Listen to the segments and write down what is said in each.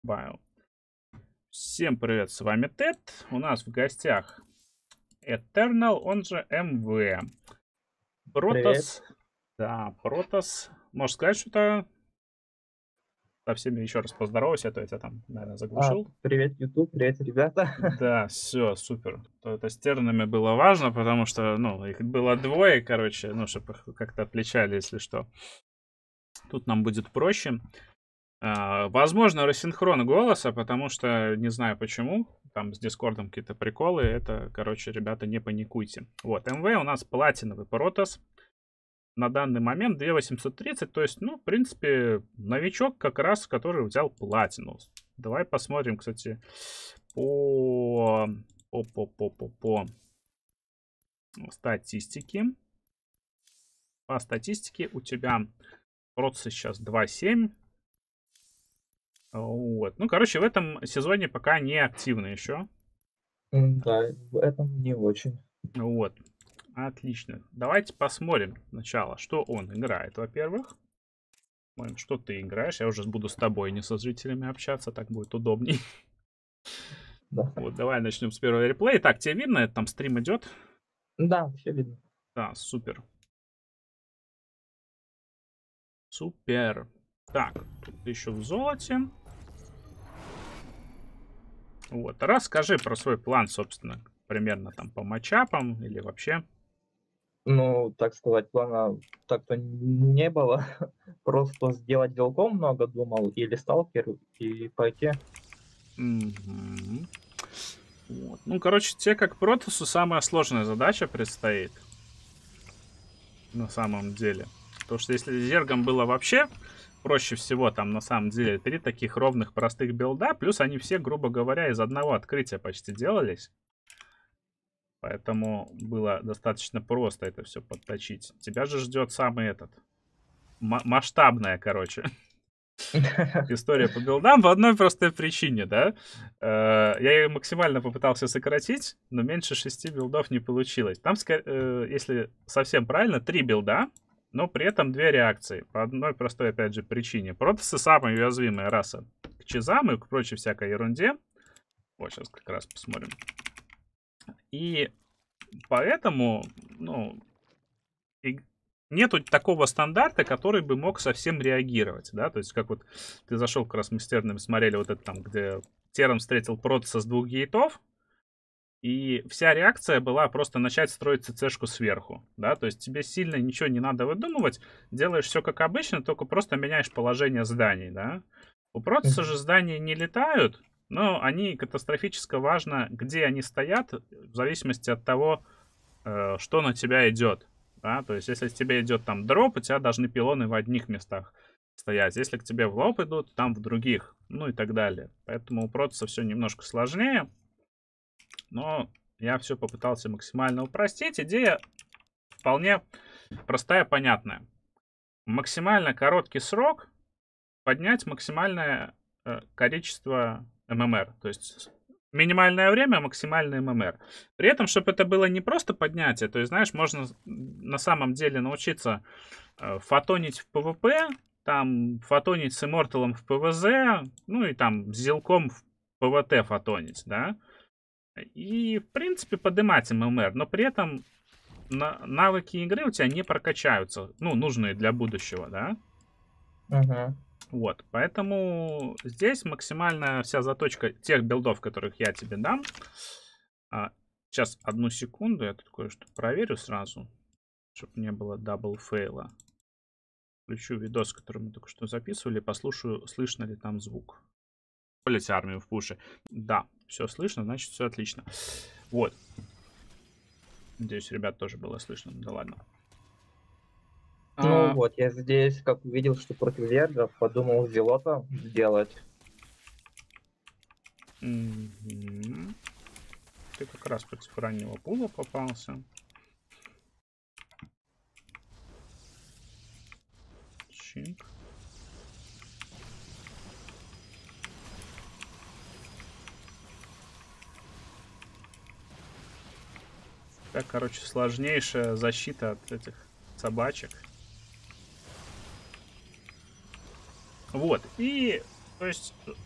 Bio. Всем привет, с вами Тед. У нас в гостях Eternal, он же МВ. Привет. Протос. Да, Протос. Можешь сказать что-то? Со всеми еще раз поздоровайся, а то я тебя там, наверное, заглушил. Привет, YouTube, привет, ребята. Да, все, супер. Это с тернами было важно, потому что, ну, их было двое, короче, ну, чтобы их как-то отличали, если что. Тут нам будет проще. Возможно, рассинхрон голоса, потому что не знаю почему. Там с Дискордом какие-то приколы. Это, короче, ребята, не паникуйте. Вот, МВ у нас платиновый Протос. На данный момент 2830, то есть, ну, в принципе, новичок как раз, который взял платину. Давай посмотрим, кстати, по статистике. По статистике у тебя Протос сейчас 2.7. Вот. Ну, короче, в этом сезоне пока не активно еще. Да, в этом не очень. Вот. Отлично. Давайте посмотрим сначала, что он играет, во-первых. Что ты играешь. Я уже буду с тобой, не со зрителями общаться, так будет удобней. Да, Вот, давай начнем с первого реплея. Так, тебе видно, это там стрим идет? да, все видно. Да, супер. Супер. Так, тут ты еще в золоте. Вот, расскажи про свой план, собственно, примерно там по матчапам или вообще. Ну, так сказать, плана так-то не было. Просто сделать велком много думал, или сталкер, и пойти. Мгм. Вот. Ну, короче, тебе как Протосу самая сложная задача предстоит. На самом деле. Потому что если Зергом было вообще проще всего, там на самом деле 3 таких ровных простых билда, плюс они все, грубо говоря, из одного открытия почти делались. Поэтому было достаточно просто это все подточить. Тебя же ждет самый этот масштабная, короче, история по билдам по одной простой причине, да. Я ее максимально попытался сократить, но меньше 6 билдов не получилось. Там, если совсем правильно, 3 билда, но при этом 2 реакции. По одной простой, опять же, причине. Протассы самая уязвимая раса к чизам и к прочей всякой ерунде. Вот, сейчас как раз посмотрим. И поэтому, ну, нету такого стандарта, который бы мог совсем реагировать, да, то есть как вот ты зашел как раз мы с Терном смотрели вот это там, где Терн встретил Протаса с 2 гейтов, и вся реакция была просто начать строить ЦЦшку сверху, да, то есть тебе сильно ничего не надо выдумывать, делаешь все как обычно, только просто меняешь положение зданий, да. У Протаса же Мгм. здания не летают, но они катастрофически важно, где они стоят, в зависимости от того, что на тебя идет. Да? То есть, если к тебе идет там дроп, у тебя должны пилоны в одних местах стоять. Если к тебе в лоб идут, там в других. Ну и так далее. Поэтому у Протаса все немножко сложнее. Но я все попытался максимально упростить. Идея вполне простая, понятная. Максимально короткий срок поднять максимальное количество ММР. То есть минимальное время, максимальный ММР. При этом, чтобы это было не просто поднятие, то есть, знаешь, можно на самом деле научиться фотонить в ПВП, там фотонить с Имморталом в ПВЗ, ну и там с Зилком в ПВТ фотонить, да. И, в принципе, поднимать ММР, но при этом навыки игры у тебя не прокачаются, ну, нужные для будущего, да. Мгм. Вот, поэтому здесь максимальная вся заточка тех билдов, которых я тебе дам. Сейчас, одну секунду, я тут кое-что проверю сразу, чтобы не было дабл фейла. Включу видос, который мы только что записывали, послушаю, слышно ли там звук. Полите армию в пуше. Да, все слышно, значит все отлично. Вот. Надеюсь, ребят тоже было слышно. Да ладно. Ну А, вот, я здесь, как увидел, что против Зерга, подумал Зелота сделать. мгм. Ты как раз против раннего пула попался. Чик. Так, короче, сложнейшая защита от этих собачек. Вот. И, то есть,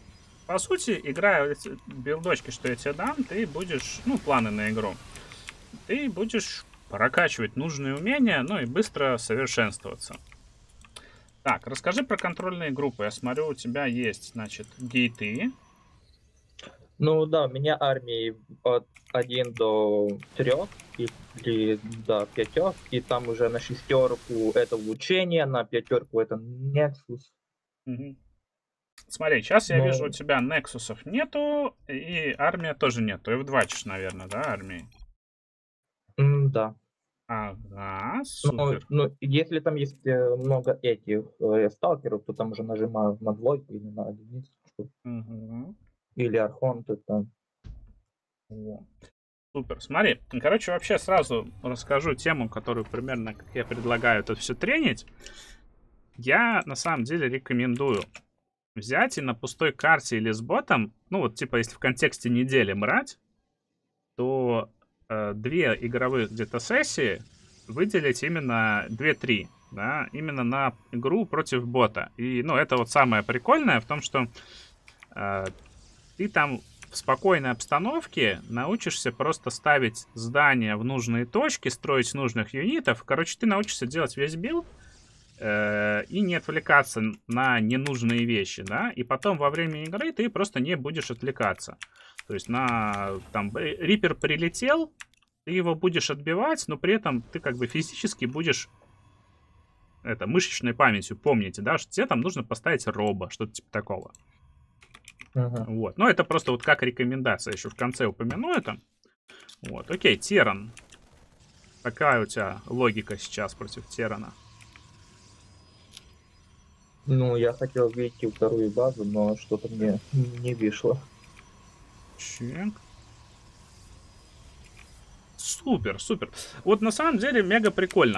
По сути, играя эти билдочки, что я тебе дам, ты будешь, ну, планы на игру, ты будешь прокачивать нужные умения, ну и быстро совершенствоваться. Так, расскажи про контрольные группы. Я смотрю, у тебя есть, значит, гейты. Ну да, у меня армии от 1 до 3 или до 5, и там уже на шестерку это улучшение, на пятерку это Nexus. Мгм. Смотри, сейчас я вижу, у Ну, тебя Нексусов нету, и армия тоже нету. И в 2 наверное, да, армии? да. Ага, Ну, супер. ну, если там есть много этих сталкеров, то там уже нажимаю на двойку или на единицу, Мгм. или архонт, это... Во. Супер. Смотри, короче, вообще сразу расскажу тему, которую примерно, как я предлагаю это все тренить. Я на самом деле рекомендую взять и на пустой карте или с ботом, ну вот типа если в контексте недели брать, то 2 игровых где-то сессии выделить именно 2-3, да, именно на игру против бота. И, ну, это вот самое прикольное в том, что э, ты там в спокойной обстановке научишься просто ставить здания в нужные точки, строить нужных юнитов. Короче, ты научишься делать весь билд, и не отвлекаться на ненужные вещи, да, и потом во время игры ты просто не будешь отвлекаться. То есть на, там, Риппер прилетел, ты его будешь отбивать, но при этом ты как бы физически будешь это, мышечной памятью помните, да, что тебе там нужно поставить роба, что-то типа такого. Мгм. Вот, но это просто вот как рекомендация, еще в конце упомяну это. Вот, окей, Теран. Какая у тебя логика сейчас против Терана? Ну, я хотел выйти вторую базу, но что-то мне не вышло. Чек. Супер, супер. Вот на самом деле мега прикольно.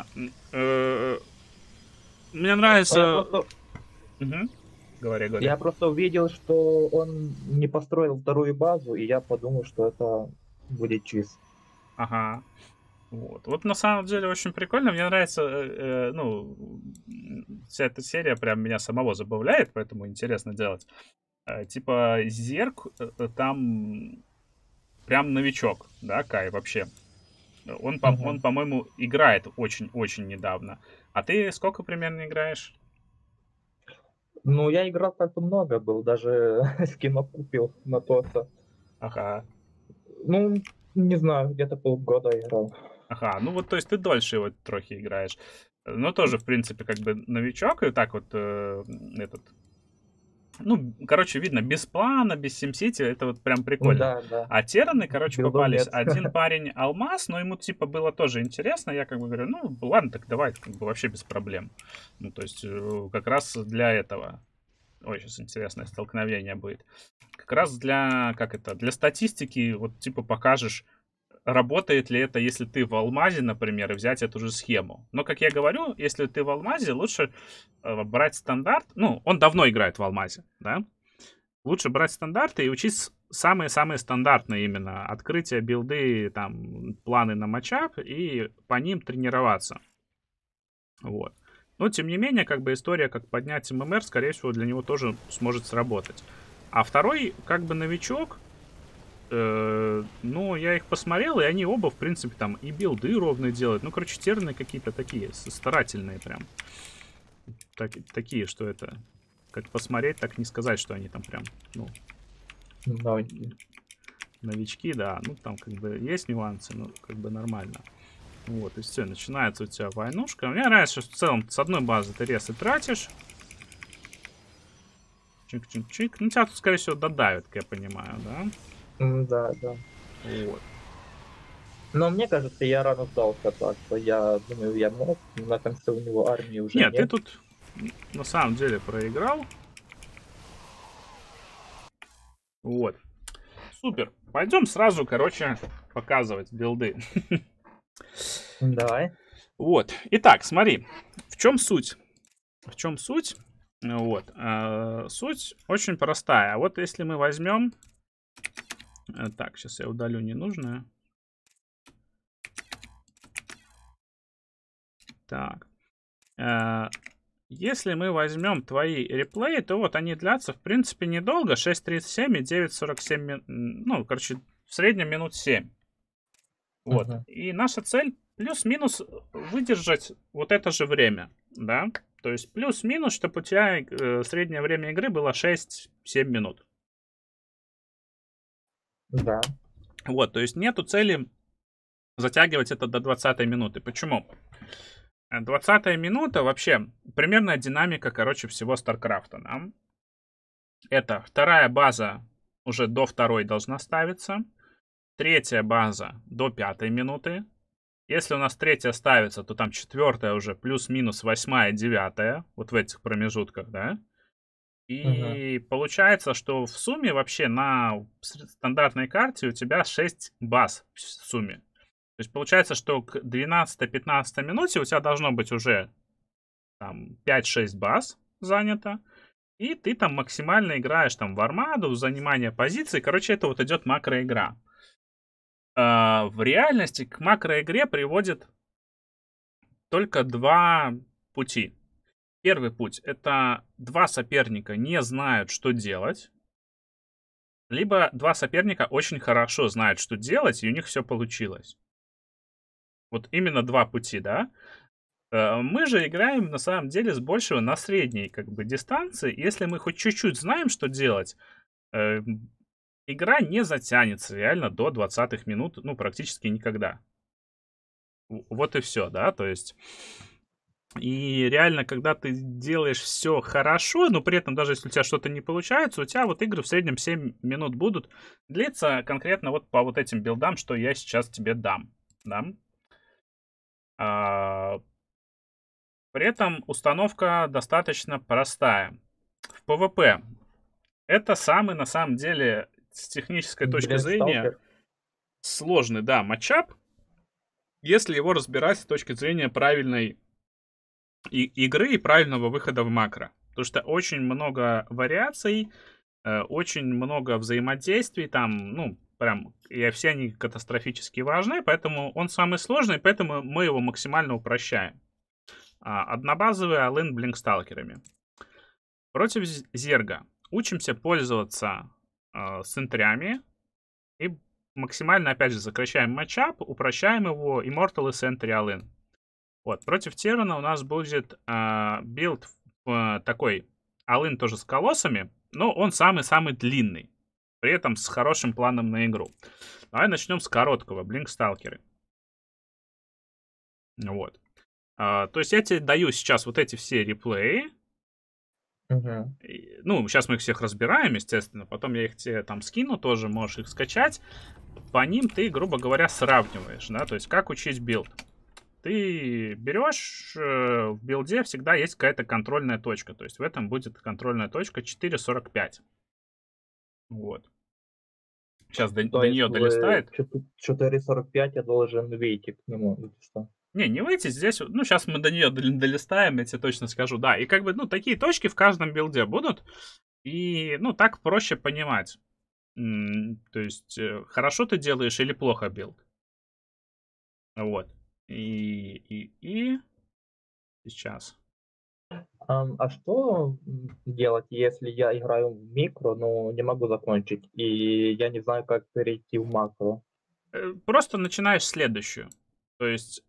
Мне Но я нравится... просто, Мгм. Говори, говори. я просто увидел, что он не построил вторую базу, и я подумал, что это будет чиз. Ага. Вот. Вот на самом деле очень прикольно. Мне нравится, ну, вся эта серия прям меня самого забавляет, поэтому интересно делать. Типа Зерк там прям новичок, да, Кай, вообще. Он, Мгм. по-моему, играет очень-очень недавно. А ты сколько примерно играешь? Ну, я играл как-то много был, даже скинов купил на ТОСа. Ага. Ну, не знаю, где-то полгода играл. Ага, ну вот, то есть ты дольше его трохи играешь. Но тоже, в принципе, как бы новичок, и так вот этот... Ну, короче, видно, без плана, без SimCity, это вот прям прикольно. Да, да, А Терраны, короче, билдов попались. нет. Один парень Алмаз, но ему, типа, было тоже интересно. Я как бы говорю, ну, ладно, так давай, как бы вообще без проблем. Ну, то есть, как раз для этого. Ой, сейчас интересное столкновение будет. Как раз для, как это, для статистики, вот, типа, покажешь, работает ли это, если ты в алмазе, например, и взять эту же схему. Но, как я говорю, если ты в алмазе, лучше брать стандарт. Ну, он давно играет в алмазе, да? Лучше брать стандарты и учить самые-самые стандартные именно. Открытие, билды, там, планы на матчап и по ним тренироваться. Вот. Но, тем не менее, как бы история, как поднять ММР, скорее всего, для него тоже сможет сработать. А второй, как бы новичок, ну, я их посмотрел, и они оба, в принципе, там и билды ровно делают. Ну, короче, терны какие-то такие, старательные прям. Такие, что это... Как посмотреть, так не сказать, что они там прям, ну, Новенький. новички, да. Ну, там как бы есть нюансы, но как бы нормально. Вот, и все, начинается у тебя войнушка. Мне нравится, что в целом с одной базы ты ресы тратишь. Чик-чик-чик. Ну, тебя тут, скорее всего, додавят, как я понимаю, да? Да, да. Вот. Но мне кажется, я рано сдался так-то. Я думаю, я мог, но на конце у него армии уже Нет, ты нет. тут на самом деле проиграл. Вот. Супер. Пойдем сразу, короче, показывать билды. Давай. Вот. Итак, смотри. В чем суть? В чем суть? Вот. Суть очень простая. Вот если мы возьмем... Так, сейчас я удалю ненужное. Так. Если мы возьмем твои реплеи, то вот они длятся, в принципе, недолго. 6.37 и 9.47 ну, короче, в среднем минут 7. Вот. Мгм. И наша цель плюс-минус выдержать вот это же время, да? То есть плюс-минус, чтобы у тебя среднее время игры было 6-7 минут. Да. Вот, то есть нету цели затягивать это до 20 минуты. Почему? 20 минута вообще примерная динамика, короче, всего Старкрафта, да? Это вторая база уже до второй должна ставиться. Третья база до 5 минуты. Если у нас третья ставится, то там четвертая уже плюс-минус 8-я, 9-я. Вот в этих промежутках, да? Мгм. И получается, что в сумме вообще на стандартной карте у тебя 6 баз в сумме. То есть получается, что к 12-15 минуте у тебя должно быть уже там 5-6 баз занято. И ты там максимально играешь там в армаду, в занимание позиций. Короче, это вот идет макроигра. В реальности к макроигре приводит только два пути. Первый путь — это два соперника не знают, что делать, либо два соперника очень хорошо знают, что делать, и у них все получилось. Вот именно два пути, да? Мы же играем на самом деле с большего на средней как бы дистанции. Если мы хоть чуть-чуть знаем, что делать, э, игра не затянется реально до 20 минут, ну, практически никогда. Вот и все, да, то есть... И реально, когда ты делаешь все хорошо, но при этом даже если у тебя что-то не получается, у тебя вот игры в среднем 7 минут будут длиться конкретно вот по вот этим билдам, что я сейчас тебе дам. Да? А, при этом установка достаточно простая. В PvP это самый, на самом деле, с технической точки Блин, зрения, сталкер. сложный, да, матчап, если его разбирать с точки зрения правильной игры и правильного выхода в макро. Потому что очень много вариаций, очень много взаимодействий там, ну, прям, и все они катастрофически важны, поэтому он самый сложный, поэтому мы его максимально упрощаем. Однобазовый Алын блинксталкерами. Против Зерга учимся пользоваться сентрями и максимально, опять же, сокращаем матчап, упрощаем его Immortal и Sentry Alin. Вот, против Террана у нас будет билд такой Алын тоже с колоссами, но он самый-самый длинный. При этом с хорошим планом на игру. Давай начнем с короткого, Блинксталкеры. Вот. То есть я тебе даю сейчас вот эти все реплеи. Мгм. Ну, сейчас мы их всех разбираем, естественно. Потом я их тебе там скину, тоже можешь их скачать. По ним ты, грубо говоря, сравниваешь, да, то есть как учить билд. Ты берешь, в билде всегда есть какая-то контрольная точка. То есть в этом будет контрольная точка 4.45. Вот. Сейчас То до есть нее в долистает. 4:45 я должен выйти к нему. Или что? Не выйти здесь. Ну, сейчас мы до нее долистаем, я тебе точно скажу. Да, и как бы, ну, такие точки в каждом билде будут. И, ну, так проще понимать. То есть, хорошо ты делаешь или плохо билд. Вот. И сейчас. А что делать, если я играю в микро, но не могу закончить, и я не знаю, как перейти в макро? Просто начинаешь следующую. То есть,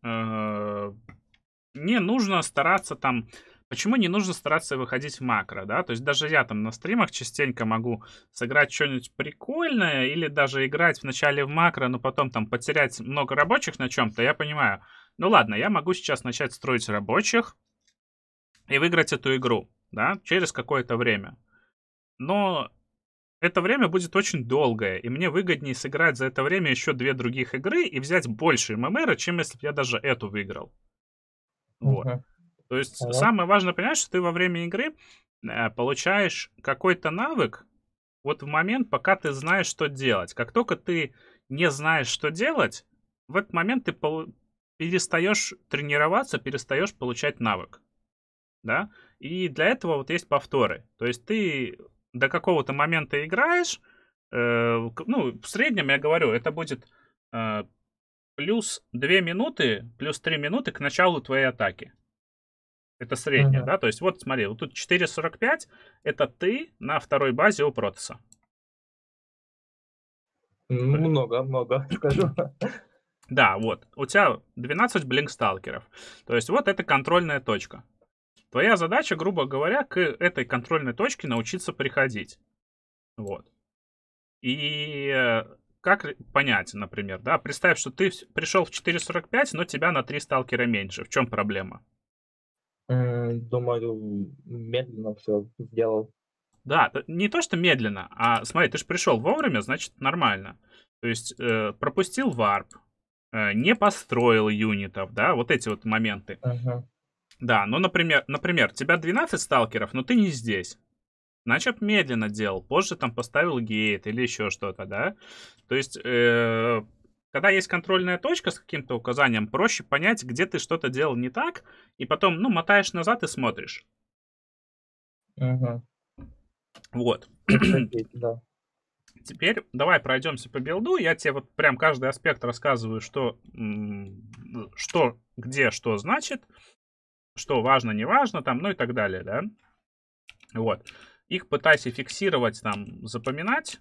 не нужно стараться там... Почему не нужно стараться выходить в макро, да? То есть даже я там на стримах частенько могу сыграть что-нибудь прикольное или даже играть вначале в макро, но потом там потерять много рабочих на чем-то, я понимаю. Ну ладно, я могу сейчас начать строить рабочих и выиграть эту игру, да, через какое-то время. Но это время будет очень долгое, и мне выгоднее сыграть за это время еще две других игры и взять больше ММР, чем если бы я даже эту выиграл. Вот. Мгм. То есть Ага. самое важное понять, что ты во время игры получаешь какой-то навык вот в момент, пока ты знаешь, что делать. Как только ты не знаешь, что делать, в этот момент ты перестаешь тренироваться, перестаешь получать навык. Да? И для этого вот есть повторы. То есть ты до какого-то момента играешь, ну, в среднем, я говорю, это будет э, плюс 2 минуты, плюс 3 минуты к началу твоей атаки. Это средняя, да? То есть вот смотри, вот тут 4,45 это ты на второй базе у Протоса. Много, скажу. Да, вот. У тебя 12 блинксталкеров. То есть вот это контрольная точка. Твоя задача, грубо говоря, к этой контрольной точке научиться приходить. Вот. И как понять, например, да? Представь, что ты пришел в 4,45, но тебя на 3 сталкера меньше. В чем проблема? Думаю, медленно все сделал. Да, не то, что медленно, а смотри, ты же пришел вовремя, значит нормально. То есть пропустил варп, не построил юнитов, да, вот эти вот моменты. Да, ну, например, тебя 12 сталкеров, но ты не здесь. Значит, медленно делал, позже там поставил гейт или еще что-то, да. То есть, когда есть контрольная точка с каким-то указанием, проще понять, где ты что-то делал не так, и потом, ну, мотаешь назад и смотришь. Вот. Да. Теперь давай пройдемся по билду. Я тебе вот прям каждый аспект рассказываю, что где, что значит, что важно, не важно, там, ну и так далее, да. Вот. Их пытайся фиксировать, там, запоминать.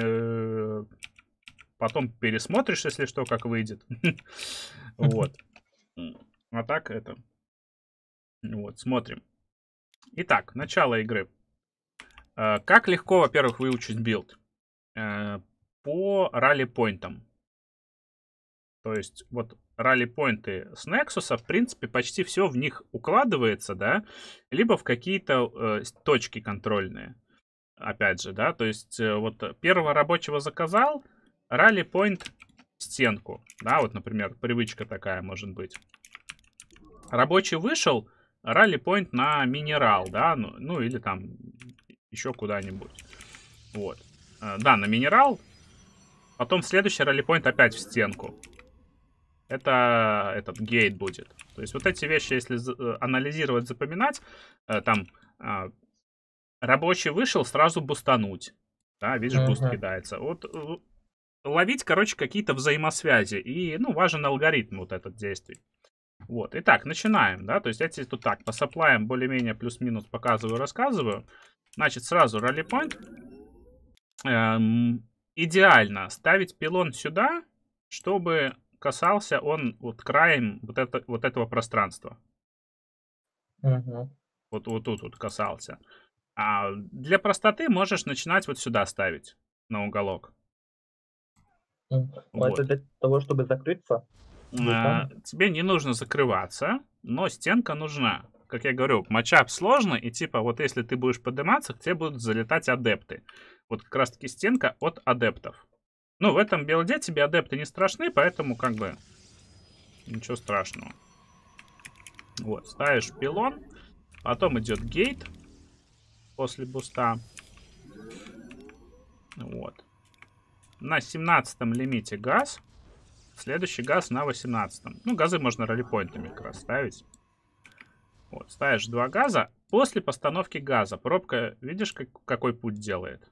Потом пересмотришь, если что, как выйдет. Вот. А так это... Вот, смотрим. Итак, начало игры. Как легко, во-первых, выучить билд? По ралли-поинтам. То есть вот ралли-поинты с Nexus, в принципе, почти все в них укладывается, да, либо в какие-то точки контрольные. Опять же, да, то есть вот первого рабочего заказал, ралли-поинт стенку, да, вот, например, привычка такая может быть. Рабочий вышел, ралли-поинт на минерал, да, ну или там еще куда-нибудь. Вот. Да, на минерал. Потом следующий ралли-поинт опять в стенку. Это этот гейт будет. То есть вот эти вещи, если анализировать, запоминать, там рабочий вышел, сразу бустануть. Да, видишь, буст кидается. Вот ловить, короче, какие-то взаимосвязи. И, ну, важен алгоритм вот этот действий. Вот. Итак, начинаем, да. То есть я тебе тут так по саплаям более-менее плюс-минус показываю, рассказываю. Значит, сразу ралли-поинт. Идеально ставить пилон сюда, чтобы касался он вот краем вот этого пространства. Вот тут вот касался. А для простоты можешь начинать вот сюда ставить, на уголок. Вот. Это для того, чтобы закрыться? Тебе не нужно закрываться, но стенка нужна. Как я говорю, матчап сложно, и типа вот если ты будешь подниматься, к тебе будут залетать адепты. Вот как раз таки стенка от адептов. Ну, в этом билде тебе адепты не страшны, поэтому как бы ничего страшного. Вот, ставишь пилон, потом идет гейт после буста. Вот. На 17-м лимите газ. Следующий газ на 18-м. Ну, газы можно раллипоинтами как раз ставить. Вот, ставишь 2 газа. После постановки газа пробка, видишь, какой путь делает?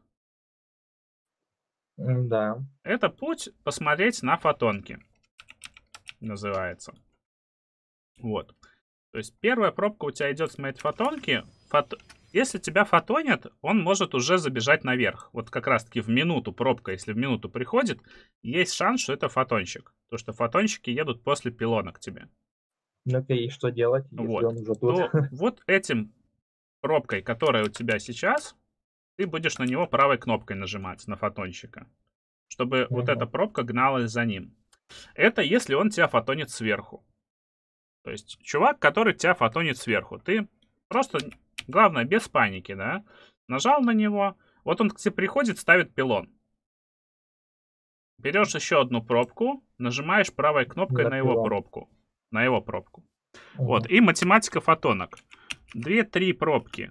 Да. Это путь посмотреть на фотонки. Называется. Вот. То есть первая пробка у тебя идет смотреть фотонки. Если тебя фотонят, он может уже забежать наверх. Вот как раз таки в минуту пробка, если в минуту приходит, есть шанс, что это фотончик. Потому что фотончики едут после пилона к тебе. Ну окей, что делать, если Вот. он уже тут? То вот этим пробкой, которая у тебя сейчас, ты будешь на него правой кнопкой нажимать, на фотончика. Чтобы вот эта пробка гналась за ним. Это если он тебя фотонит сверху. То есть чувак, который тебя фотонит сверху. Ты просто, главное, без паники, да? Нажал на него. Вот он к тебе приходит, ставит пилон. Берешь еще одну пробку, нажимаешь правой кнопкой на его пробку. На его пробку. Вот, и математика фотонок. 2-3 пробки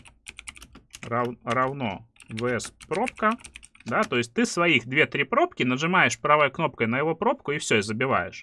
равно vs пробка. Да, то есть ты своих 2-3 пробки нажимаешь правой кнопкой на его пробку и все, и забиваешь.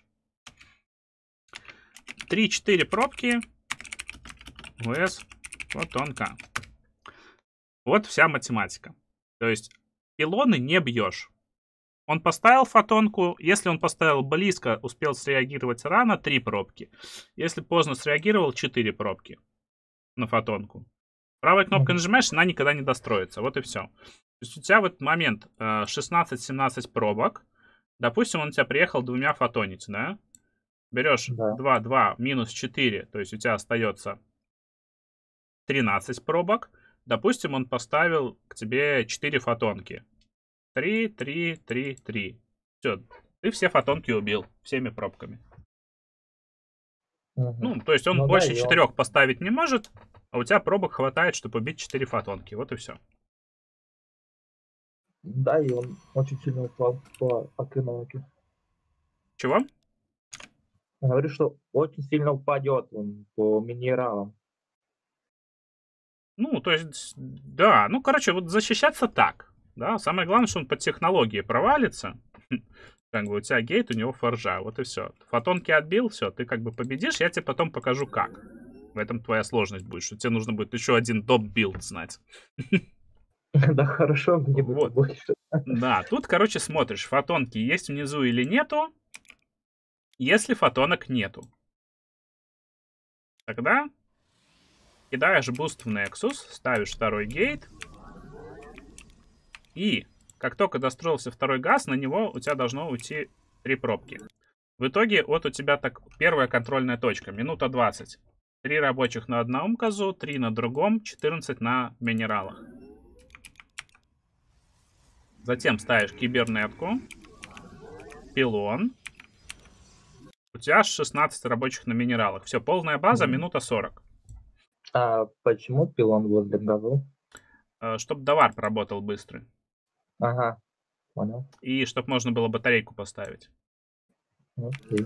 3-4 пробки vs фотонка. Вот вся математика. То есть пилоны не бьешь. Он поставил фотонку. Если он поставил близко, успел среагировать рано, 3 пробки. Если поздно среагировал, 4 пробки на фотонку. Правой кнопкой нажимаешь, она никогда не достроится. Вот и все. То есть у тебя в этот момент 16-17 пробок. Допустим, он у тебя приехал 2 фотонить, да? Берешь 2, 2, минус 4, то есть у тебя остается 13 пробок. Допустим, он поставил к тебе 4 фотонки. 3, 3, 3, 3. Все, ты все фотонки убил всеми пробками. Ну, то есть он больше 4 поставить не может, а у тебя пробок хватает, чтобы убить 4 фотонки. Вот и все. Да, и он очень сильно упал по экономике. Чего? Я говорю, что очень сильно упадет он по минералам. Ну, то есть, да, ну, короче, вот защищаться так, да, самое главное, что он под технологии провалится, как бы у тебя гейт, у него форжа, вот и все. Фотонки отбил, все, ты как бы победишь, я тебе потом покажу как. В этом твоя сложность будет, что тебе нужно будет еще один доп-билд знать. Да, хорошо, мне будет больше. Да, тут, короче, смотришь, фотонки есть внизу или нету. Если фотонок нету, тогда кидаешь буст в Nexus, ставишь второй гейт. И как только достроился второй газ, на него у тебя должно уйти 3 пробки. В итоге вот у тебя так первая контрольная точка, минута 20. 3 рабочих на одном газу, 3 на другом, 14 на минералах. Затем ставишь кибернетку, пилон. У тебя 16 рабочих на минералах. Все, полная база, минута 40. А почему пилон возле газу? Чтобы довар работал быстро. Ага, понял. И чтобы можно было батарейку поставить. Окей.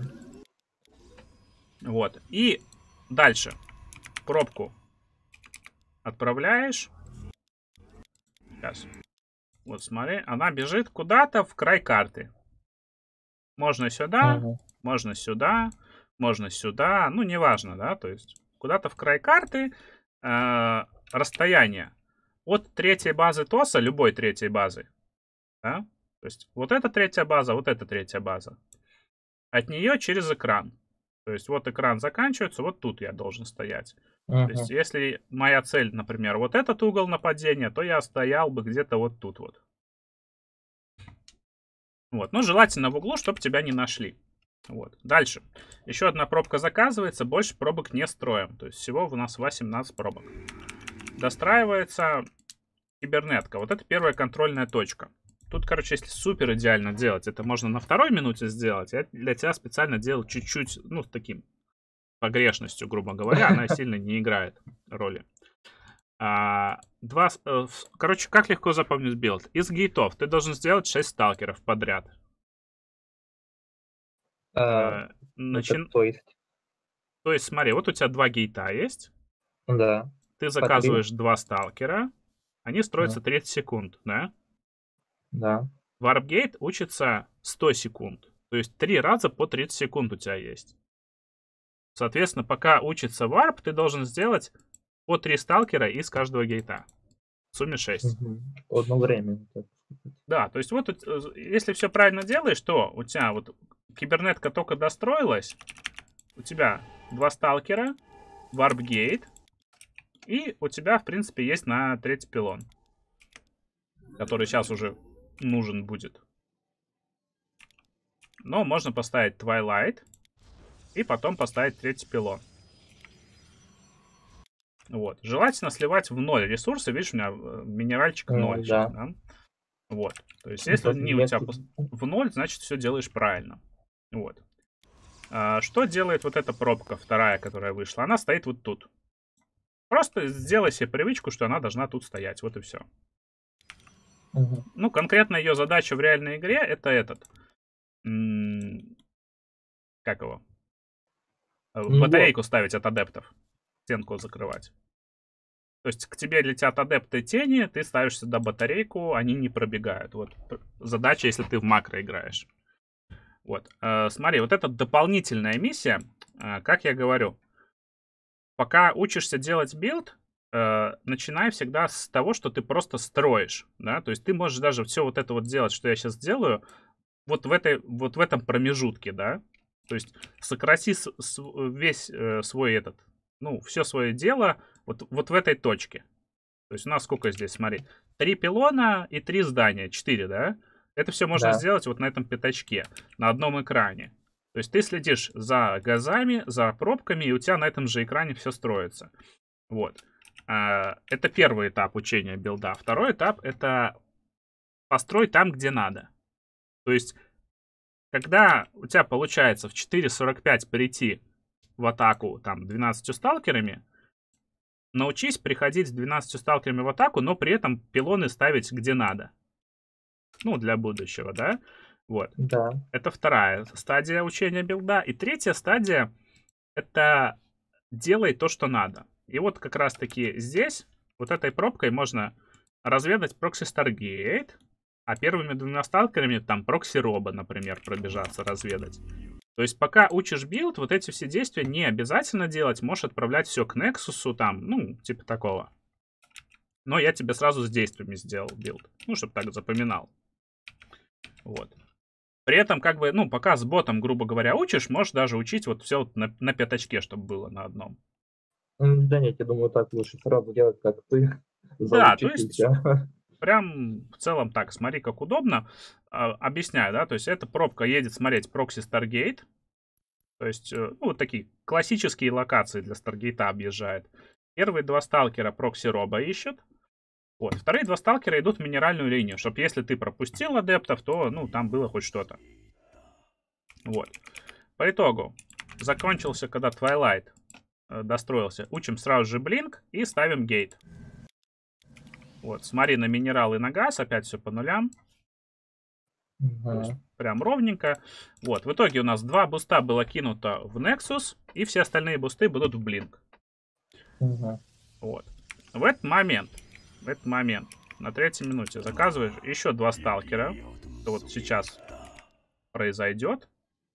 Вот. И дальше. Пробку отправляешь. Сейчас. Вот смотри. Она бежит куда-то в край карты. Можно сюда, можно сюда, можно сюда. Ну, неважно, да. То есть куда-то в край карты. Расстояние от третьей базы ТОСа, любой третьей базы. Да? То есть вот эта третья база, вот эта третья база. От нее через экран. То есть вот экран заканчивается, вот тут я должен стоять. То есть если моя цель, например, вот этот угол нападения, то я стоял бы где-то вот тут вот. Вот. Ну, желательно в углу, чтобы тебя не нашли. Вот. Дальше. Еще одна пробка заказывается, больше пробок не строим. То есть всего у нас 18 пробок. Достраивается кибернетка. Вот это первая контрольная точка. Тут, короче, если супер идеально делать, это можно на второй минуте сделать. Я для тебя специально делал чуть-чуть, ну, с таким погрешностью, грубо говоря. Она сильно не играет роли. Короче, как легко запомнить билд? Из гейтов ты должен сделать 6 сталкеров подряд. То есть, смотри, вот у тебя 2 гейта есть. Да. Ты заказываешь 2 сталкера. Они строятся 30 секунд, да? Да. Варпгейт учится 100 секунд. То есть 3 раза по 30 секунд у тебя есть. Соответственно, пока учится варп, ты должен сделать по 3 сталкера из каждого гейта. В сумме 6. Одновременно. Да, то есть вот если все правильно делаешь, то у тебя вот кибернетка только достроилась. У тебя 2 сталкера, варпгейт. И у тебя, в принципе, есть на третий пилон. Который сейчас уже нужен будет. Но можно поставить Twilight. И потом поставить третий пилон. Вот. Желательно сливать в 0 ресурсы. Видишь, у меня минеральчик 0 сейчас, да? Вот. То есть, если они у тебя в 0, значит, все делаешь правильно. Вот. Что делает вот эта пробка вторая, которая вышла? Она стоит вот тут. Просто сделай себе привычку, что она должна тут стоять. Вот и все. Ну, конкретно ее задача в реальной игре это этот. Как его? Батарейку ставить от адептов. Стенку закрывать. То есть к тебе летят адепты тени, ты ставишь сюда батарейку, они не пробегают. Вот задача, если ты в макро играешь. Вот. Смотри, вот эта дополнительная миссия, как я говорю, пока учишься делать билд, начинай всегда с того, что ты просто строишь. Да? То есть ты можешь даже все вот это вот делать, что я сейчас делаю, вот в этом промежутке, да. То есть сократи весь свой этот, ну, все свое дело вот в этой точке. То есть у нас сколько здесь, смотри, 3 пилона и 3 здания, 4, да? Это все можно Да. сделать вот на этом пятачке, на одном экране. То есть ты следишь за газами, за пробками, и у тебя на этом же экране все строится. Вот. Это первый этап учения билда. Второй этап — это построй там, где надо. То есть, когда у тебя получается в 4:45 перейти в атаку там 12 сталкерами, научись приходить с 12 сталкерами в атаку, но при этом пилоны ставить где надо. Ну, для будущего, да? Вот. Да. Это вторая стадия учения билда. И третья стадия — это делай то, что надо. И вот как раз-таки здесь, вот этой пробкой можно разведать прокси Stargate, а первыми 2 сталкерами там прокси Роба, например, пробежаться, разведать. То есть пока учишь билд, вот эти все действия не обязательно делать. Можешь отправлять все к Nexus, там, ну, типа такого. Но я тебе сразу с действиями сделал билд. Ну, чтобы так запоминал. Вот. При этом, как бы, ну, пока с ботом, грубо говоря, учишь, можешь даже учить вот все вот на пятачке, чтобы было на одном. Да нет, я думаю, так лучше сразу делать, как ты. Да, то Заучить и есть все. прям в целом так, смотри, как удобно. Объясняю, да, то есть эта пробка едет смотреть прокси Stargate. То есть, ну, вот такие классические локации для Старгейта объезжает. Первые 2 сталкера прокси Роба ищут. Вот. Вторые 2 сталкера идут в минеральную линию, чтобы если ты пропустил адептов, то, ну, там было хоть что-то. Вот. По итогу, закончился, когда Twilight достроился. Учим сразу же блинк и ставим гейт. Вот, смотри на минерал и на газ, опять все по нулям. То есть прям ровненько. Вот, в итоге у нас 2 буста было кинуто в Nexus, и все остальные бусты будут в блинк. Вот. В этот момент, на 3-й минуте заказываешь еще 2 сталкера. Это вот сейчас произойдет.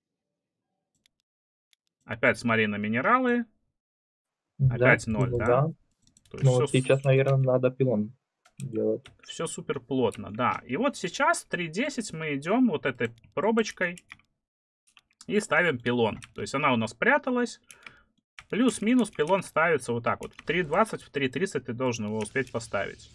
Опять смотри на минералы. Опять 0, ну да? да. То Ну есть вот сейчас, наверное, надо пилон делать. все супер плотно, да. И вот сейчас 3:10 мы идем вот этой пробочкой и ставим пилон. То есть она у нас пряталась. Плюс-минус пилон ставится вот так вот. В 3:20, в 3:30 ты должен его успеть поставить.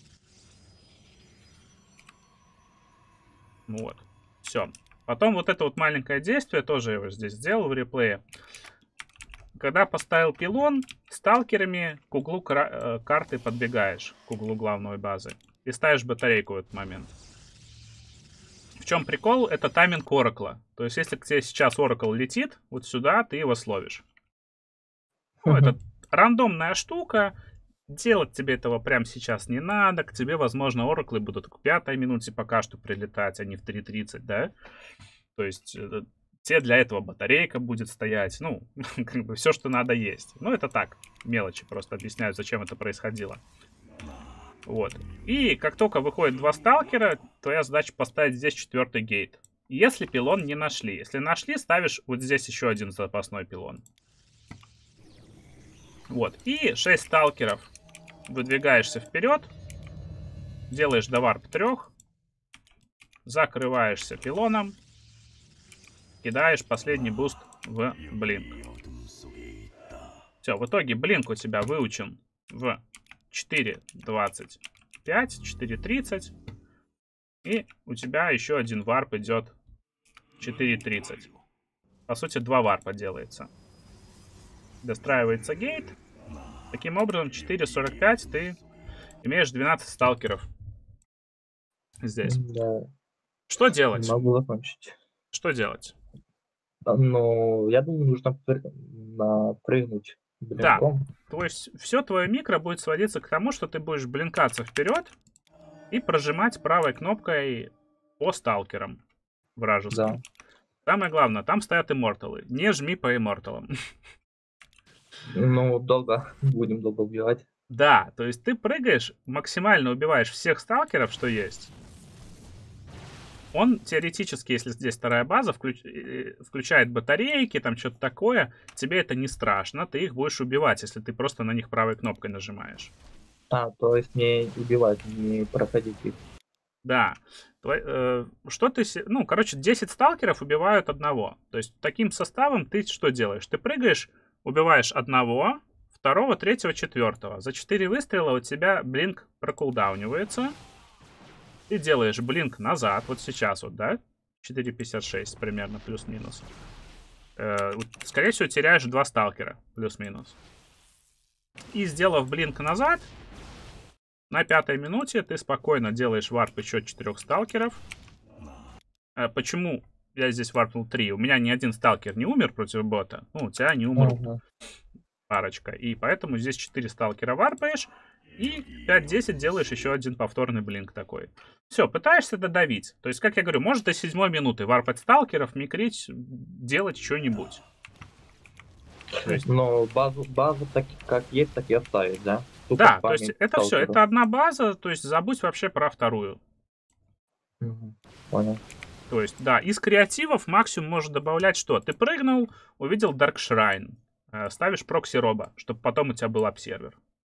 Вот. Все. Потом вот это вот маленькое действие, тоже я его здесь сделал в реплее. Когда поставил пилон, сталкерами к углу карты подбегаешь, к углу главной базы. И ставишь батарейку в этот момент. В чем прикол? Это тайминг Оракла. То есть, если к тебе сейчас Оракл летит, вот сюда ты его словишь. Ну, это рандомная штука. Делать тебе этого прямо сейчас не надо. К тебе, возможно, Ораклы будут к 5-й минуте пока что прилетать, а не в 3:30, да? То есть, тебе для этого батарейка будет стоять. Ну, как бы все, что надо есть. Ну, это так, мелочи. Просто объясняю, зачем это происходило. Вот. И как только выходит 2 сталкера, твоя задача поставить здесь 4-й гейт. Если пилон не нашли. Если нашли, ставишь вот здесь еще один запасной пилон. Вот. И 6 сталкеров. Выдвигаешься вперед. Делаешь доварп 3. Закрываешься пилоном. Кидаешь последний буст в блинк. Все, в итоге блинк у тебя выучен в 4:25, 4:30. И у тебя еще один варп идет 4:30. По сути, 2 варпа делается. Достраивается гейт. Таким образом, 4:45 ты имеешь 12 сталкеров здесь. Да. Что делать? Могу закончить. Что делать? Ну, я думаю, нужно напрыгнуть Да. блинком. То есть все твое микро будет сводиться к тому, что ты будешь блинкаться вперед и прожимать правой кнопкой по сталкерам вражеским. Да. Самое главное, там стоят имморталы. Не жми по имморталам. Ну, будем долго убивать. Да, то есть ты прыгаешь, максимально убиваешь всех сталкеров, что есть. Он теоретически, если здесь вторая база, включает батарейки, там что-то такое, тебе это не страшно, ты их будешь убивать, если ты просто на них правой кнопкой нажимаешь. То есть не убивать, не проходить их. Да. Что ты... Ну, короче, 10 сталкеров убивают одного. То есть таким составом ты что делаешь? Ты прыгаешь, убиваешь одного, второго, третьего, четвертого. За 4 выстрела у тебя блинк прокулдаунивается. Ты делаешь блинк назад, вот сейчас вот, да? 4.56 примерно, плюс-минус. Скорее всего, теряешь 2 сталкера, плюс-минус. И сделав блинк назад, на 5-й минуте ты спокойно делаешь варп еще 4 сталкеров. Почему я здесь варпнул 3? У меня ни один сталкер не умер против бота. Ну, у тебя не умрут парочка. И поэтому здесь 4 сталкера варпаешь. И 5-10 делаешь еще один повторный блинк такой. Все, пытаешься додавить. То есть, как я говорю, может до 7 минуты варпать сталкеров, микрить, делать что-нибудь. Есть... Но базу так, как есть, так и оставить, да? Тупо да, то есть это все, это одна база, то есть забудь вообще про вторую. Понял. То есть, да, из креативов максимум можешь добавлять что? Ты прыгнул, увидел Dark Shrine, ставишь прокси-роба, чтобы потом у тебя был обсервер.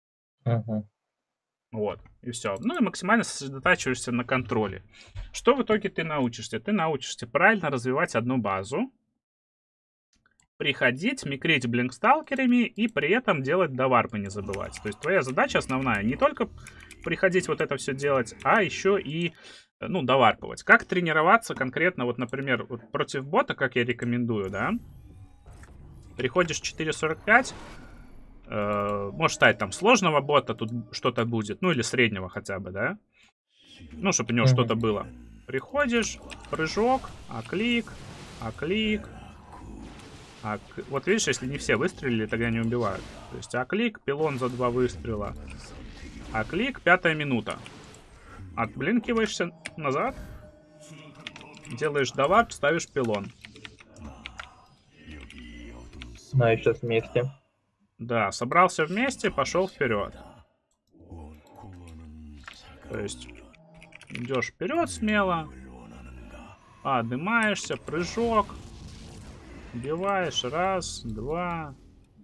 Вот, и все. Ну и максимально сосредотачиваешься на контроле. Что в итоге ты научишься? Ты научишься правильно развивать одну базу, приходить, микрить блинксталкерами и при этом делать доварпы не забывать. То есть твоя задача основная не только приходить вот это все делать, а еще и, ну, доварпывать. Как тренироваться конкретно, вот, например, вот против бота, как я рекомендую, да? Приходишь 4.45, можешь ставить там сложного бота, тут что-то будет, ну или среднего хотя бы, да? Ну, чтобы у него что-то было. Приходишь, прыжок, оклик. Вот видишь, если не все выстрелили, тогда не убивают. То есть оклик, пилон за 2 выстрела. Оклик, 5-я минута. Отблинкиваешься назад. Делаешь доварп, ставишь пилон. Да, еще вместе. Да, собрался вместе, пошел вперед. То есть идешь вперед смело. Поднимаешься, прыжок. Убиваешь. 1, 2,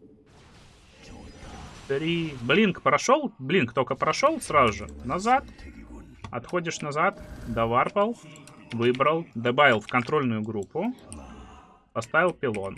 3. Блинк прошел. Блинк только прошел сразу же. Назад. Отходишь назад. Доварпал. Выбрал. Добавил в контрольную группу. Поставил пилон.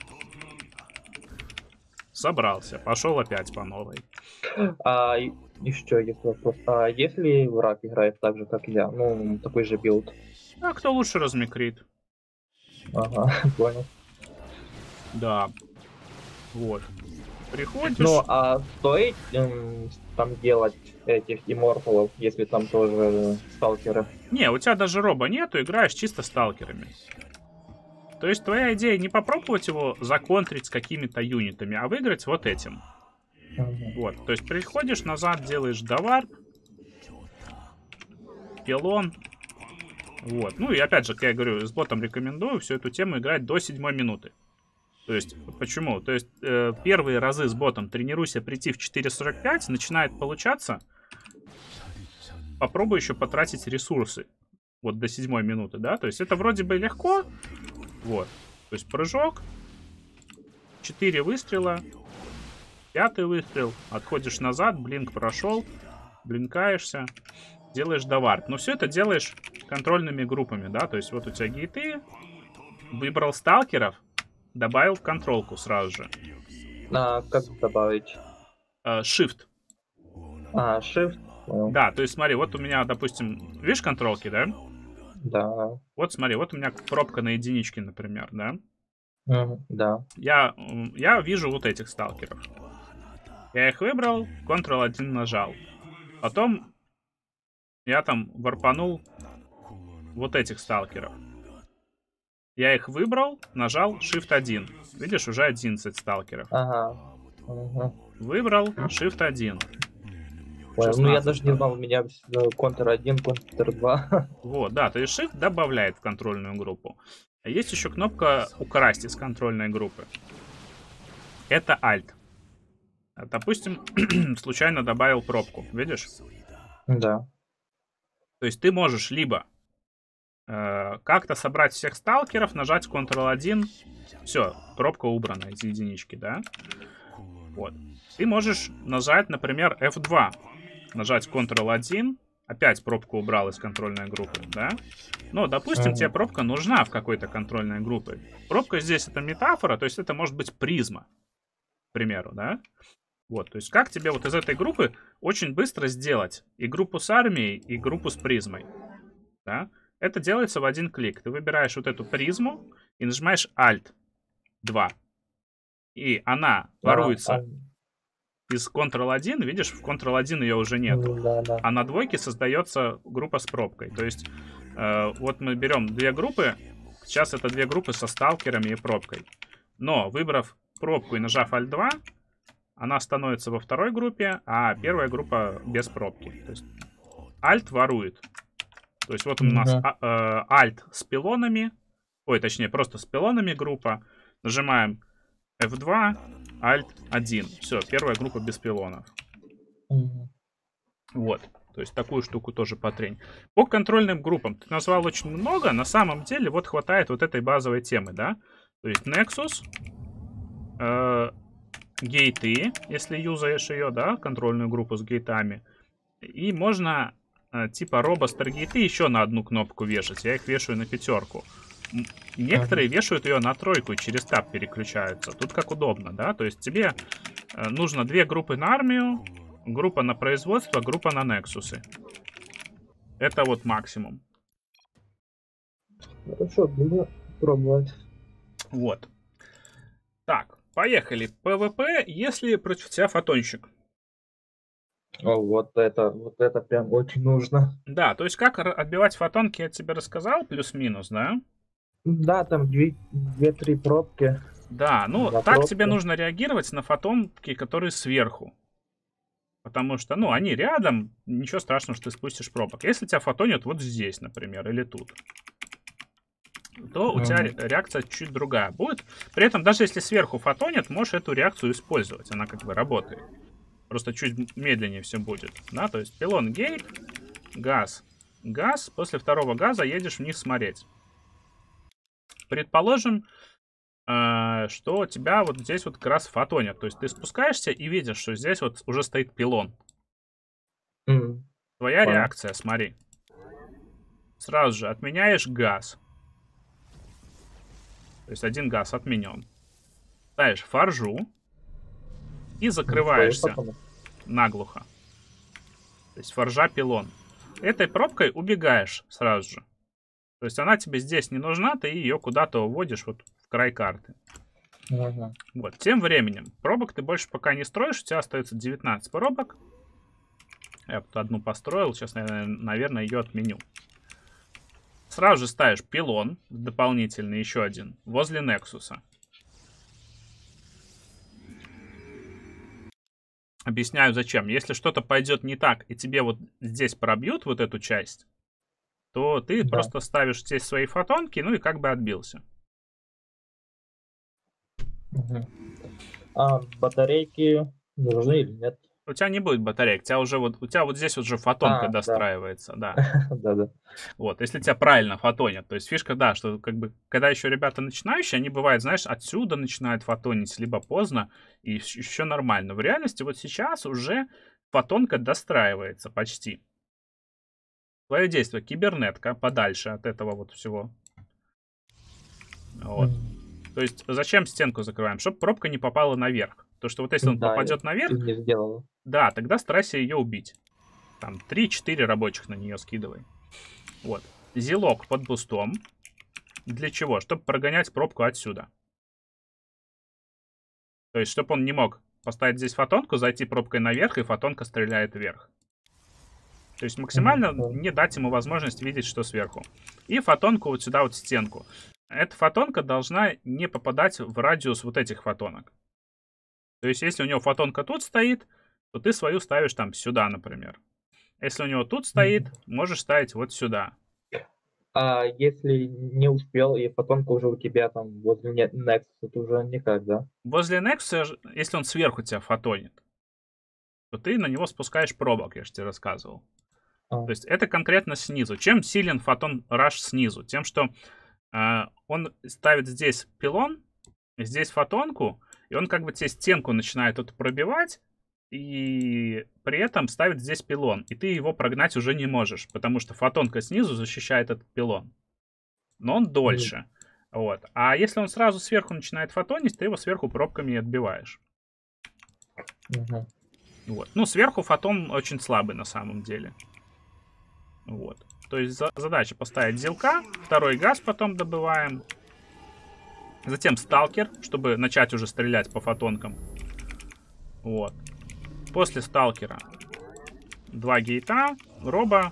Собрался. Пошел опять по новой. Еще есть вопрос. А если враг играет так же, как я? Ну, такой же билд. А кто лучше размикрит? Ага, понял. Да. Вот. Приходишь... Ну, а стоит там делать этих имморталов, если там тоже сталкеры? Не, у тебя даже роба нету, играешь чисто сталкерами. То есть твоя идея не попробовать его законтрить с какими-то юнитами, а выиграть вот этим. Вот, то есть приходишь назад, делаешь доварп, пилон. Вот, ну и опять же, как я говорю, с ботом рекомендую всю эту тему играть до 7 минуты. То есть, почему? То есть, первые разы с ботом тренируйся прийти в 4.45, начинает получаться. Попробуй еще потратить ресурсы. Вот до 7 минуты, да? То есть, это вроде бы легко. Вот. То есть, прыжок. 4 выстрела. 5-й выстрел. Отходишь назад, блинк прошел. Блинкаешься. Делаешь доварп. Но все это делаешь контрольными группами, да? То есть, вот у тебя гейты. Выбрал сталкеров. Добавил в контролку сразу же. А как добавить? Shift. Shift? Да, то есть смотри, вот у меня, допустим, видишь контролки, да? Да. Вот смотри, вот у меня пробка на единичке, например, да? Да. Я вижу вот этих сталкеров. Я их выбрал, Ctrl-1 нажал. Потом я там варпанул вот этих сталкеров. Я их выбрал, нажал Shift-1. Видишь, уже 11 сталкеров. Ага. Выбрал Shift-1. Ну, я даже не знал, у меня Ctrl-1, Ctrl-2. Вот, да, то есть Shift добавляет в контрольную группу. А есть еще кнопка «Украсть» из контрольной группы. Это Alt. Допустим, случайно добавил пробку, видишь? Да. То есть ты можешь либо как-то собрать всех сталкеров, нажать Ctrl-1, все, пробка убрана из единички, да? Вот. Ты можешь нажать, например, F2, нажать Ctrl-1, опять пробку убрал из контрольной группы, да? Но, допустим, тебе пробка нужна в какой-то контрольной группе. Пробка здесь это метафора, то есть это может быть призма, к примеру, да? Вот, то есть как тебе вот из этой группы очень быстро сделать и группу с армией, и группу с призмой, да? Это делается в один клик. Ты выбираешь вот эту призму и нажимаешь Alt 2. И она воруется из Ctrl-1. Видишь, в Ctrl-1 ее уже нету. Да. А на двойке создается группа с пробкой. То есть вот мы берем две группы. Сейчас это две группы со сталкерами и пробкой. Но выбрав пробку и нажав Alt 2, она становится во второй группе, а первая группа без пробки. То есть Alt ворует. То есть вот у нас Alt с пилонами. Ой, точнее, просто с пилонами группа. Нажимаем F2, Alt 1. Все, первая группа без пилонов. Вот. То есть такую штуку тоже потрень. По контрольным группам ты назвал очень много. На самом деле вот хватает вот этой базовой темы, да? То есть Nexus, гейты, если юзаешь ее, да, контрольную группу с гейтами. И можно типа робо-старгейты еще на одну кнопку вешать. Я их вешаю на 5. Некоторые вешают ее на 3 и через таб переключаются. Тут как удобно, да? То есть тебе нужно 2 группы на армию, группа на производство, группа на нексусы. Это вот максимум. Хорошо, буду пробовать. Вот. Так, поехали. ПВП, если против тебя фотонщик. О, вот это прям очень нужно. Да, то есть как отбивать фотонки я тебе рассказал, плюс-минус, да? Да, там 2-3 пробки. Да, ну так пробки. тебе нужно реагировать на фотонки, которые сверху. Потому что, ну, они рядом, ничего страшного, что ты спустишь пробок. Если тебя фотонят вот здесь, например, или тут, то у тебя реакция чуть другая будет. При этом, даже если сверху фотонят, можешь эту реакцию использовать. Она как бы работает. Просто чуть медленнее все будет. Да, то есть пилон гейт, газ, газ. После второго газа едешь вниз смотреть. Предположим, что тебя вот здесь вот как раз фотонят. То есть ты спускаешься и видишь, что здесь вот уже стоит пилон. Твоя реакция, смотри. Сразу же отменяешь газ. То есть один газ отменен. Ставишь форжу и закрываешься наглухо. То есть форжа пилон. Этой пробкой убегаешь сразу же. То есть она тебе здесь не нужна, ты ее куда-то уводишь вот в край карты. Вот. Тем временем пробок ты больше пока не строишь, у тебя остается 19 пробок. Я тут одну построил, сейчас, наверное, ее отменю. Сразу же ставишь пилон, дополнительный еще один, возле Нексуса. Объясняю зачем. Если что-то пойдет не так, и тебе вот здесь пробьют вот эту часть, то ты просто ставишь здесь свои фотонки, ну и как бы отбился. А батарейки нужны или нет? У тебя не будет батареек, у тебя вот здесь вот же фотонка достраивается, да. Да. Вот, если тебя правильно фотонят. То есть фишка, да, что как бы, когда еще ребята начинающие, они бывают, знаешь, отсюда начинают фотонить, либо поздно, и еще нормально. В реальности вот сейчас уже фотонка достраивается почти. Твое действие, кибернетка, подальше от этого вот всего. Вот. То есть зачем стенку закрываем? Чтобы пробка не попала наверх. То, что вот если он попадет наверх, да, тогда старайся ее убить. Там 3-4 рабочих на нее скидывай. Вот. Зилок под бустом. Для чего? Чтобы прогонять пробку отсюда. То есть, чтобы он не мог поставить здесь фотонку, зайти пробкой наверх, и фотонка стреляет вверх. То есть максимально не дать ему возможность видеть, что сверху. И фотонку вот сюда вот в стенку. Эта фотонка должна не попадать в радиус вот этих фотонок. То есть, если у него фотонка тут стоит, то ты свою ставишь там сюда, например. Если у него тут стоит, можешь ставить вот сюда. А если не успел, и фотонка уже у тебя там возле Nexus, это уже никак, да? Возле Nexus, если он сверху тебя фотонит, то ты на него спускаешь пробок, я же тебе рассказывал. То есть это конкретно снизу. Чем силен фотон раш снизу? Тем, что он ставит здесь пилон, здесь фотонку, и он как бы тебе стенку начинает тут пробивать, и при этом ставит здесь пилон. И ты его прогнать уже не можешь, потому что фотонка снизу защищает этот пилон. Но он дольше. Вот. А если он сразу сверху начинает фотонить, ты его сверху пробками и отбиваешь. Вот. Ну, сверху фотон очень слабый на самом деле. Вот. То есть задача поставить зилка, второй газ потом добываем. Затем сталкер, чтобы начать уже стрелять по фотонкам. Вот. После сталкера 2 гейта, роба,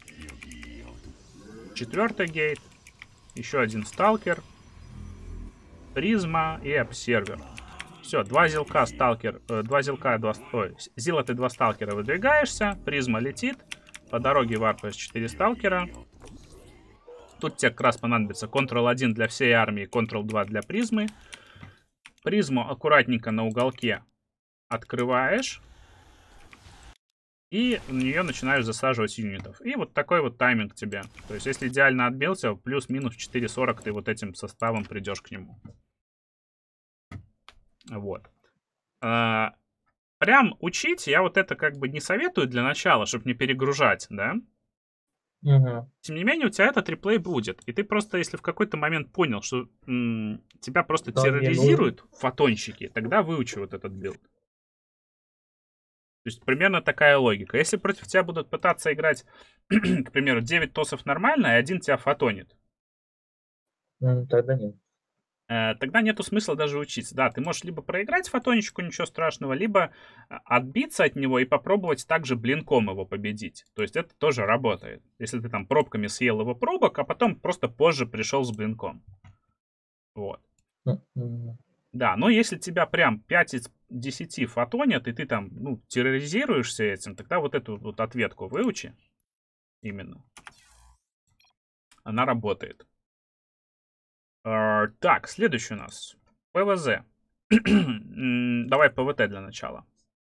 4-й гейт, еще один сталкер, призма и обсервер. Все, 2 зилка, сталкер, 2 зилка, 2... Ой, зила ты 2 сталкера выдвигаешься, призма летит, по дороге варпаешь 4 сталкера. Тут тебе как раз понадобится Ctrl-1 для всей армии, Ctrl-2 для призмы. Призму аккуратненько на уголке открываешь. И в нее начинаешь засаживать юнитов. И вот такой вот тайминг тебе. То есть, если идеально отбился, плюс-минус 4.40 ты вот этим составом придешь к нему. Вот. Прям учить я вот это как бы не советую для начала, чтобы не перегружать, да? Тем не менее, у тебя этот реплей будет. И ты просто, если в какой-то момент понял, что тебя просто терроризируют фотонщики, тогда выучи вот этот билд. То есть примерно такая логика. Если против тебя будут пытаться играть, к примеру, 9 тосов нормально, и один тебя фотонит. Тогда нет. Тогда нету смысла даже учиться. Да, ты можешь либо проиграть фотончику, ничего страшного, либо отбиться от него и попробовать также блинком его победить. То есть это тоже работает. Если ты там пробками съел его пробок, а потом просто позже пришел с блинком. Вот. Да, но если тебя прям 5 из 10 фотонят, и ты там, ну, терроризируешься этим, тогда вот эту вот ответку выучи. Именно. Она работает. Так, следующий у нас. ПВЗ. Давай ПВТ для начала.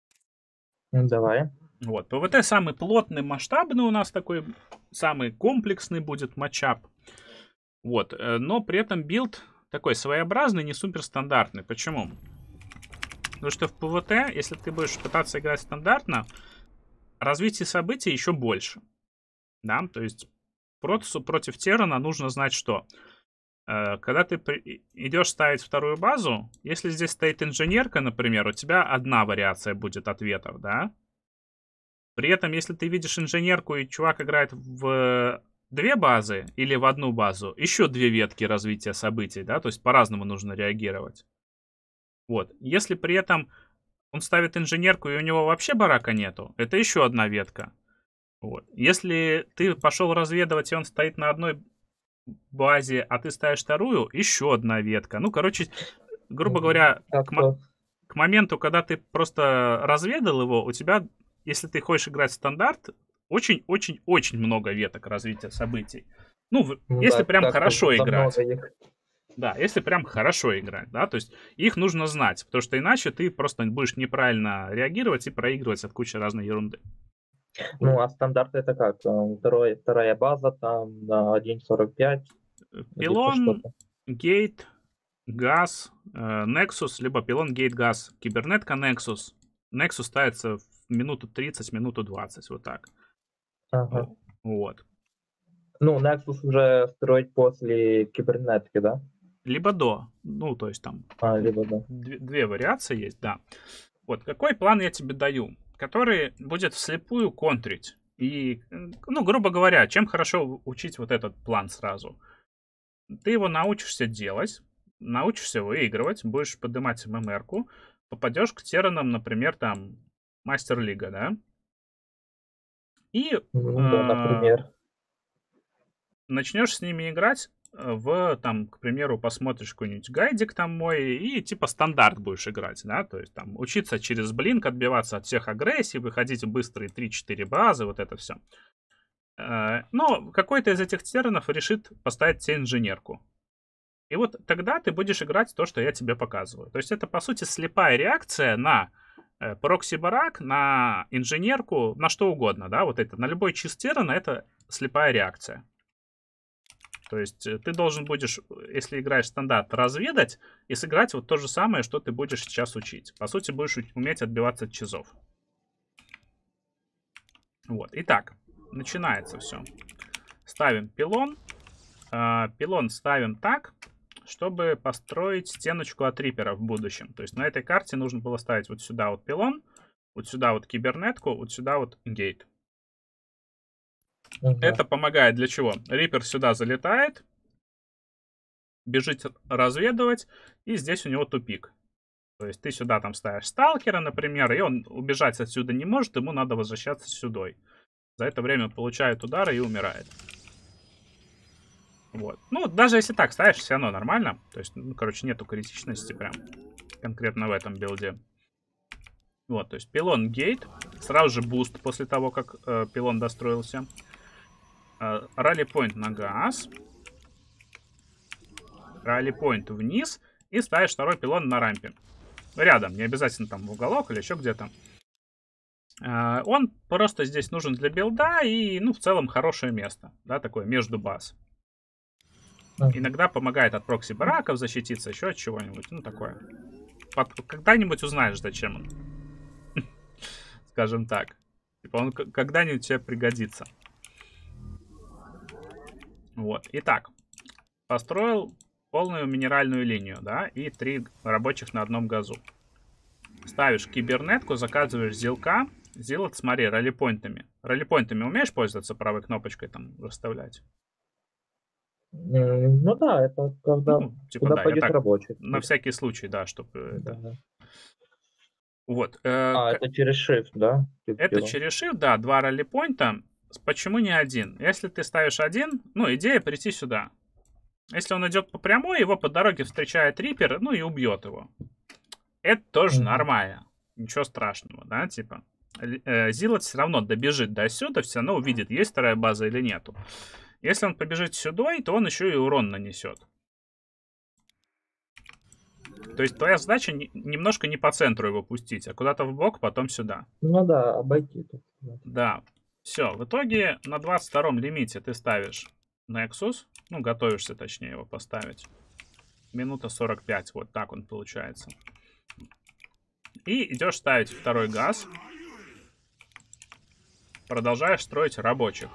Давай. Вот, ПВТ самый плотный, масштабный у нас такой, самый комплексный будет матчап. Вот, но при этом билд такой своеобразный, не суперстандартный. Почему? Потому что в ПВТ, если ты будешь пытаться играть стандартно, развитие событий еще больше. Да, то есть против Террана нужно знать, что когда ты идешь ставить вторую базу, если здесь стоит инженерка, например, у тебя одна вариация будет ответов, да? При этом, если ты видишь инженерку и чувак играет в 2 базы или в 1 базу, еще 2 ветки развития событий, да? То есть по-разному нужно реагировать. Вот. Если при этом он ставит инженерку и у него вообще барака нету, это еще 1 ветка. Вот. Если ты пошел разведывать и он стоит на одной базе, а ты ставишь вторую, еще 1 ветка. Ну, короче, грубо говоря, к моменту, когда ты просто разведал его, у тебя, если ты хочешь играть в стандарт, очень-очень-очень много веток развития событий. Ну, если прям хорошо играть. Да, если прям хорошо играть, да, то есть их нужно знать, потому что иначе ты просто будешь неправильно реагировать и проигрывать от кучи разной ерунды. Ну, а стандарт это как? Вторая база, там, на 1.45. Пилон, гейт, газ, Nexus, либо пилон, гейт, газ, кибернетка, Nexus. Nexus ставится в минуту 30, минуту 20, вот так. Ага. Вот. Ну, Nexus уже строить после кибернетки, да? Либо до. Ну, то есть там либо до. 2 вариации есть, да. Вот, какой план я тебе даю? Который будет вслепую контрить. И, ну, грубо говоря, чем хорошо учить вот этот план сразу? Ты его научишься делать, научишься выигрывать, будешь поднимать ММР-ку, попадешь к Терранам, например, там, Мастер-лига, да? И да, например. Начнешь с ними играть там, к примеру, посмотришь какой-нибудь гайдик там мой и типа стандарт будешь играть, да, то есть там учиться через блинк, отбиваться от всех агрессий, выходить в быстрые 3-4 базы, вот это все. Но какой-то из этих терранов решит поставить тебе инженерку. И вот тогда ты будешь играть то, что я тебе показываю. То есть это, по сути, слепая реакция на прокси-барак, на инженерку, на что угодно, да, вот это, на любой чист террана это слепая реакция. То есть ты должен будешь, если играешь стандарт, разведать и сыграть вот то же самое, что ты будешь сейчас учить. По сути, будешь уметь отбиваться от чизов. Вот, итак, начинается все. Ставим пилон. Пилон ставим так, чтобы построить стеночку от рипера в будущем. То есть на этой карте нужно было ставить вот сюда вот пилон, вот сюда вот кибернетку, вот сюда вот гейт. Это помогает для чего? Рипер сюда залетает, бежит разведывать, и здесь у него тупик. То есть ты сюда там ставишь сталкера, например, и он убежать отсюда не может, ему надо возвращаться сюда. За это время получает удары и умирает. Вот. Ну, даже если так ставишь, все равно нормально. То есть, ну, короче, нету критичности прям конкретно в этом билде. Вот, то есть пилон гейт. Сразу же буст после того, как пилон достроился. Ралли-поинт на газ. Ралли-поинт вниз. И ставишь второй пилон на рампе. Рядом, не обязательно там в уголок или еще где-то. Он просто здесь нужен для билда и, ну, в целом хорошее место. Да, такое между баз. Иногда помогает от прокси-бараков защититься, еще от чего-нибудь. Ну, такое. Когда-нибудь узнаешь, зачем он. Скажем так. Типа он когда-нибудь тебе пригодится. Вот. Итак. Построил полную минеральную линию, да, и 3 рабочих на одном газу. Ставишь кибернетку, заказываешь зилка. Зилот, смотри, ралли-поинтами. Ралли-поинтами умеешь пользоваться правой кнопочкой там расставлять? Ну да, это когда Ну, типа, куда да, пойдет так, рабочий. на всякий случай, да, чтобы... Да. Это... Вот. Это через shift, да? Это через shift, да, 2 ралли-поинта. Почему не один? Если ты ставишь один, ну, идея прийти сюда. Если он идет по прямой, его по дороге встречает рипер, ну и убьет его. Это тоже нормально. Ничего страшного, да, типа. Зилот все равно добежит до сюда, все равно увидит, есть вторая база или нету. Если он побежит сюда, то он еще и урон нанесет. То есть твоя задача немножко не по центру его пустить, а куда-то в бок, потом сюда. Ну да, обойти. Да. Все, в итоге на 22-м лимите ты ставишь Nexus. Ну, готовишься, точнее, его поставить. Минута 45, вот так он получается. И идешь ставить второй газ. Продолжаешь строить рабочих.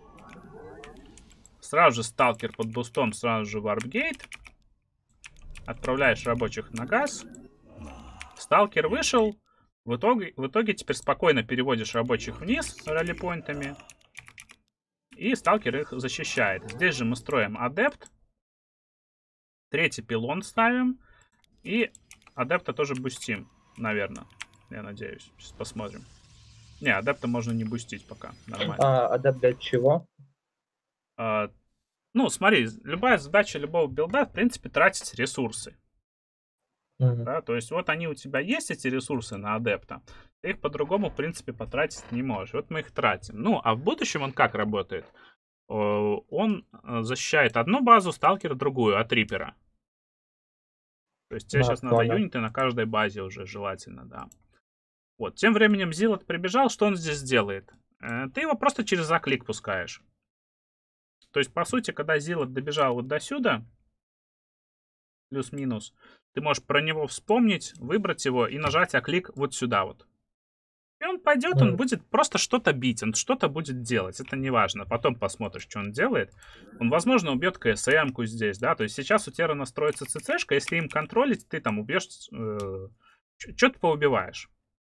Сразу же сталкер под бустом, сразу же варпгейт. Отправляешь рабочих на газ. Сталкер вышел. В итоге теперь спокойно переводишь рабочих вниз ралли-поинтами. И сталкер их защищает. Здесь же мы строим адепт. 3-й пилон ставим. И адепта тоже бустим, наверное. Я надеюсь. Сейчас посмотрим. Не, адепта можно не бустить пока. Нормально. Адепт для чего? Ну, смотри, любая задача любого билда, в принципе, тратить ресурсы. Да, то есть вот они у тебя есть, эти ресурсы на адепта. Ты их по-другому, в принципе, потратить не можешь. Вот мы их тратим. Ну, а в будущем он как работает? Он защищает одну базу, сталкер другую от рипера. То есть тебе сейчас надо юниты на каждой базе уже желательно, да. Вот, тем временем Зилот прибежал, что он здесь делает? Ты его просто через заклик пускаешь. То есть, по сути, когда Зилот добежал вот до сюда, плюс-минус, ты можешь про него вспомнить, выбрать его и нажать клик вот сюда вот. И он пойдет, он будет просто что-то бить, он что-то будет делать, это не важно. Потом посмотришь, что он делает. Он, возможно, убьет КСМ-ку здесь, да, то есть сейчас у тебя настроится ЦЦшка, если им контролить, ты там убьешь, что-то поубиваешь.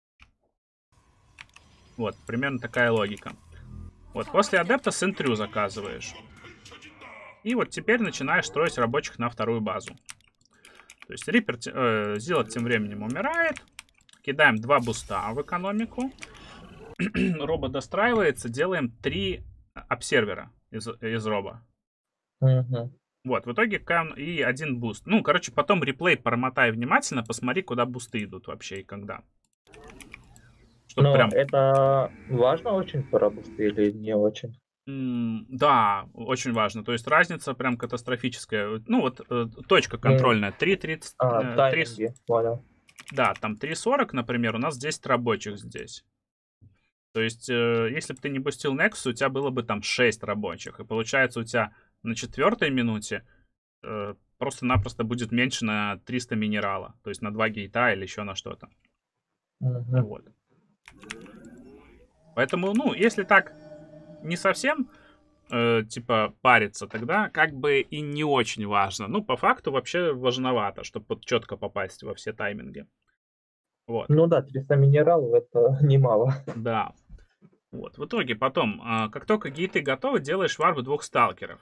Вот, примерно такая логика. Вот, после адепта сентрю заказываешь. И вот теперь начинаешь строить рабочих на вторую базу. То есть рипер, Зилот тем временем умирает. Кидаем 2 буста в экономику. Робо достраивается. Делаем 3 обсервера из роба. Вот, в итоге и 1 буст. Ну, короче, потом реплей промотай внимательно. Посмотри, куда бусты идут вообще и когда. Чтобы но прям... это важно очень про бусты или не очень? Да, очень важно. То есть разница прям катастрофическая. Ну вот точка контрольная. 3.30. Понял. Да, там 3.40, например, у нас 10 рабочих здесь. То есть, если бы ты не бустил Nexus, у тебя было бы там 6 рабочих. И получается, у тебя на 4-й минуте просто-напросто будет меньше на 300 минерала. То есть на 2 гейта или еще на что-то. Вот. Поэтому, ну, если так не совсем, типа, париться, тогда как бы и не очень важно. Ну, по факту вообще важновато, чтобы вот четко попасть во все тайминги. Вот, Ну да, 300 минералов это немало. да. Вот, в итоге потом, как только гейты готовы, делаешь варп 2 сталкеров.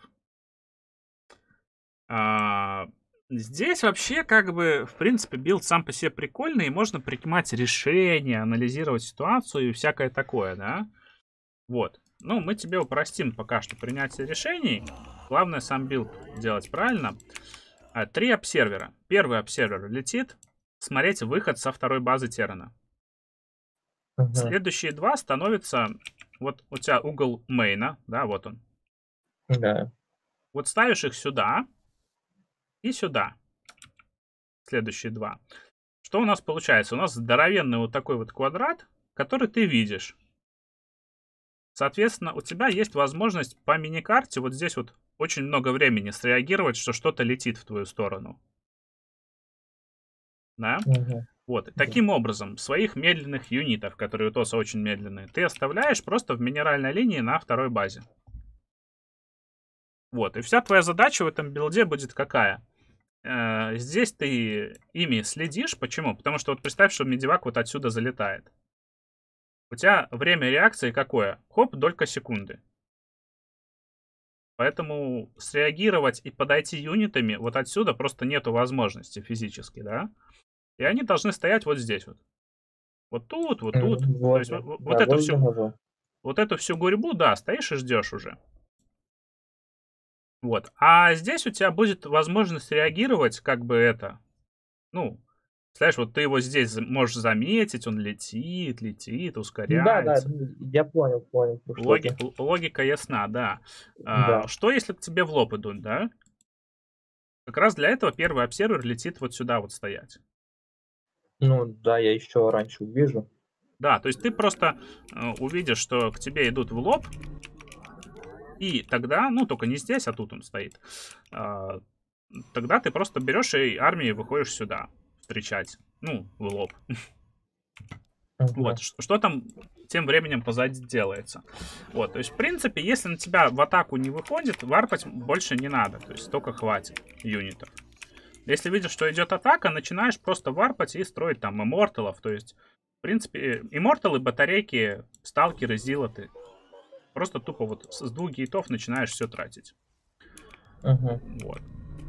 А, Здесь вообще, как бы, в принципе, билд сам по себе прикольный, и можно принимать решения, анализировать ситуацию и всякое такое, да? Вот. Ну, мы тебе упростим пока что принятие решений. Главное сам билд делать правильно. 3 обсервера. Первый обсервер летит смотреть выход со второй базы Террана. Мгм. Следующие 2 становятся... Вот у тебя угол мейна, да, вот он. Да. Вот ставишь их сюда и сюда. Следующие 2. Что у нас получается? У нас здоровенный вот такой вот квадрат, который ты видишь. Соответственно, у тебя есть возможность по миникарте вот здесь вот очень много времени среагировать, что что-то летит в твою сторону. Да? Мгм. Вот. Таким образом, своих медленных юнитов, которые у ТОСа очень медленные, ты оставляешь просто в минеральной линии на второй базе. Вот. И вся твоя задача в этом билде будет какая? Здесь ты ими следишь. Почему? Потому что вот представь, что медивак вот отсюда залетает. У тебя время реакции какое? Хоп, долька секунды. Поэтому среагировать и подойти юнитами вот отсюда просто нету возможности физически, да? И они должны стоять вот здесь вот. Вот тут, вот тут. То есть Возле, вот да, эту возле всю, него. вот эту всю гурьбу, да, стоишь и ждешь уже. Вот. А здесь у тебя будет возможность реагировать, как бы это, ну, знаешь, вот ты его здесь можешь заметить, он летит, Да, да, ускоряется. я понял, про что ты. Логика ясна, да. Да. Что если к тебе в лоб идут, да? Как раз для этого первый обсервер летит вот сюда вот стоять. Ну да, я еще раньше увижу. Да, то есть ты просто увидишь, что к тебе идут в лоб, и тогда, ну, только не здесь, а тут он стоит. а, Тогда ты просто берешь и армией выходишь сюда встречать. Ну, в лоб. Вот, Мгм. что там тем временем позади делается. Вот, то есть, в принципе, если на тебя в атаку не выходит, варпать больше не надо. То есть, только хватит юнитов. Если видишь, что идет атака, начинаешь просто варпать и строить там имморталов. То есть, в принципе, имморталы, батарейки, сталкеры, зилоты. Просто тупо вот с 2 гейтов начинаешь все тратить. Мгм. Вот.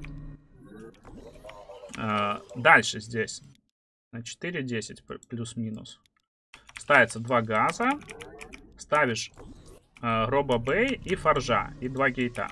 Дальше здесь. На 4-10 плюс-минус. Ставится 2 газа. Ставишь Роба Бэй и Форжа. И 2 гейта.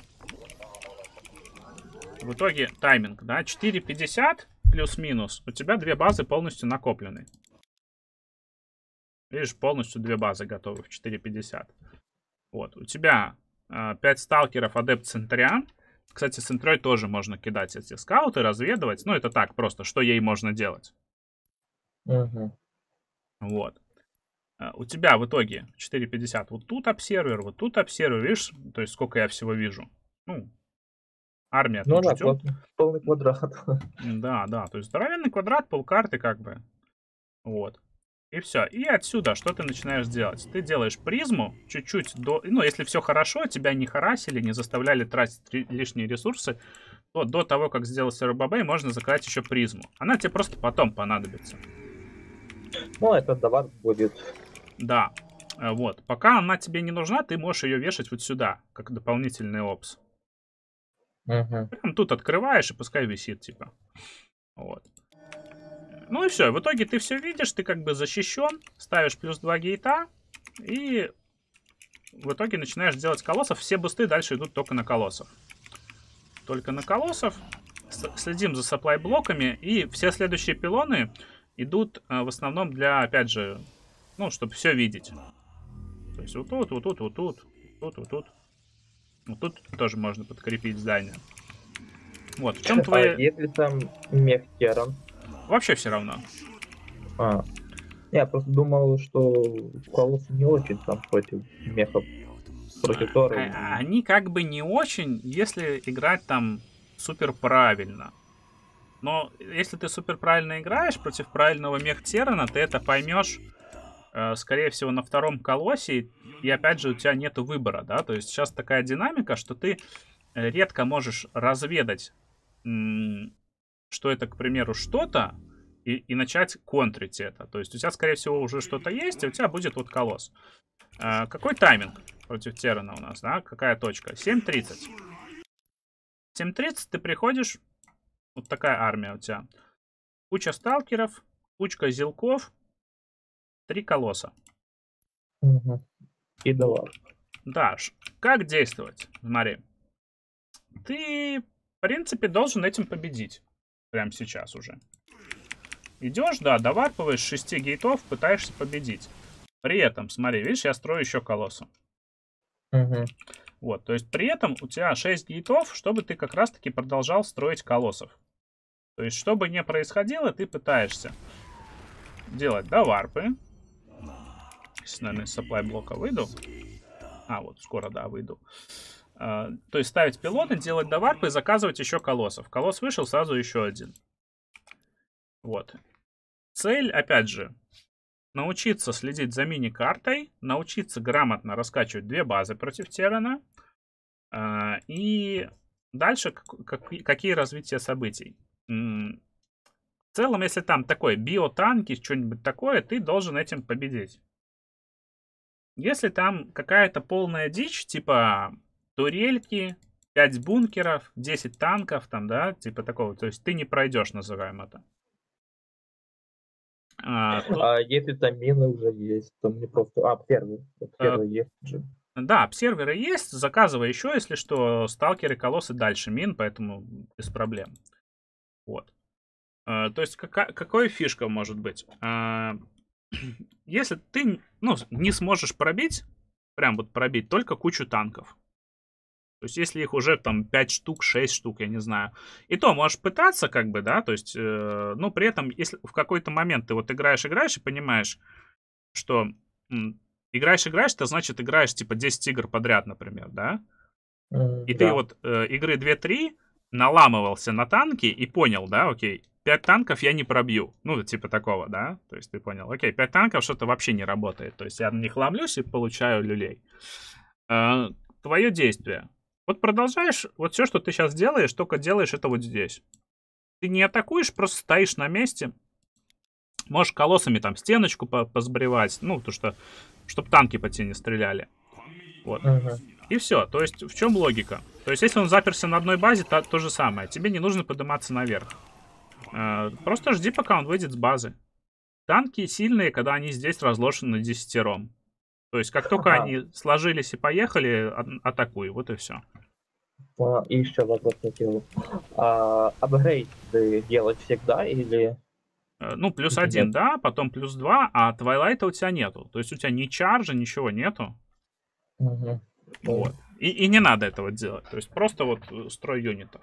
В итоге тайминг, да, 4.50 плюс-минус. У тебя 2 базы полностью накоплены. Видишь, полностью 2 базы готовы в 4.50. Вот, у тебя 5 сталкеров, адепт Центриан. Кстати, с Центрой тоже можно кидать эти скауты, разведывать. Ну, это так просто, что ей можно делать. Мгм. Вот. У тебя в итоге 4.50. Вот тут обсервер, видишь? То есть сколько я всего вижу. Ну, армия Ну тут да, ждет. полный квадрат. Да, да, то есть здоровенный квадрат, полкарты как бы. Вот. И все. И отсюда что ты начинаешь делать? Ты делаешь призму чуть-чуть до... Ну, если все хорошо, тебя не харасили, не заставляли тратить лишние ресурсы, то до того, как сделать РББ, можно заказать еще призму. Она тебе просто потом понадобится. Ну, это давар будет. Да. Вот. Пока она тебе не нужна, ты можешь ее вешать вот сюда, как дополнительный опс. Мгм. Прям тут открываешь и пускай висит, типа. Вот. Ну и все. В итоге ты все видишь, ты как бы защищен, ставишь плюс 2 гейта, и в итоге начинаешь делать колоссов. Все бусты дальше идут только на колоссов. Только на колоссов. Следим за сапплай-блоками, и все следующие пилоны идут в основном для, опять же, ну, чтобы все видеть. То есть вот тут, вот тут, вот тут, тут, вот тут. Вот тут тоже можно подкрепить здание. Вот, в чем А твои... если там мех Терран? Вообще все равно. А, я просто думал, что колоссы не очень там против мехов, против Тора. Они как бы не очень, если играть там супер правильно. Но если ты супер правильно играешь против правильного мех Террана, ты это поймешь скорее всего, на втором колосе, и опять же у тебя нету выбора, да, то есть сейчас такая динамика, что ты редко можешь разведать, что это, к примеру, что-то, и начать контрить это. То есть у тебя, скорее всего, уже что-то есть, и у тебя будет вот колосс. Какой тайминг против Террана у нас, да? Какая точка? 7:30. 7:30 ты приходишь, вот такая армия у тебя. Куча сталкеров, кучка зилков, 3 колосса. И давай. Да, как действовать? Смотри. Ты, в принципе, должен этим победить. Прямо сейчас уже. Идешь, да, доварпываешь 6 гейтов, пытаешься победить. При этом, смотри, видишь, я строю еще колосса. Вот, то есть при этом у тебя 6 гейтов, чтобы ты как раз-таки продолжал строить колоссов. То есть, что бы ни происходило, ты пытаешься делать доварпы. Сейчас, наверное, из supply блока выйду. А, вот, скоро, да, выйду. То есть ставить пилоны, делать доварпы и заказывать еще колоссов. Колосс вышел, сразу еще один. Вот. Цель, опять же, научиться следить за мини-картой, научиться грамотно раскачивать 2 базы против Террана. И дальше какие развития событий. В целом, если там такое биотанки, что-нибудь такое, ты должен этим победить. Если там какая-то полная дичь, типа турельки, 5 бункеров, 10 танков, там, да, типа такого, то есть ты не пройдешь, называем это. Если там мины уже есть, то мне просто... первый есть же. Да, серверы есть, заказывай еще, если что, сталкеры, колоссы дальше мин, поэтому без проблем. Вот. То есть какая фишка может быть? Если ты, не сможешь пробить, прям вот пробить, только кучу танков. То есть если их уже там 5 штук, 6 штук, я не знаю. И то можешь пытаться как бы, да, то есть, при этом, если в какой-то момент ты вот играешь и понимаешь, что играешь, это значит играешь типа 10 игр подряд, например, да? И ты вот игры 2-3 наламывался на танки и понял, да, окей, 5 танков я не пробью. Ну, типа такого, да? То есть ты понял, окей, 5 танков что-то вообще не работает. То есть я на них ломлюсь и получаю люлей. Твое действие. Вот продолжаешь, вот все, что ты сейчас делаешь, только делаешь это вот здесь. Ты не атакуешь, просто стоишь на месте. Можешь колоссами там стеночку позбривать, то что, чтобы танки по тебе не стреляли. Вот. И все. То есть в чем логика? То есть если он заперся на одной базе, то же самое. Тебе не нужно подниматься наверх. Просто жди, пока он выйдет с базы. Танки сильные, когда они здесь разложены 10-ром. То есть как только они сложились и поехали, атакуй. Вот и все. И еще вопрос хотел. Апгрейд делать всегда или... +1, да, потом +2, а Твайлайта у тебя нету. То есть у тебя ни чаржа, ничего нету. Вот. И не надо этого делать. То есть просто вот строй юнитов.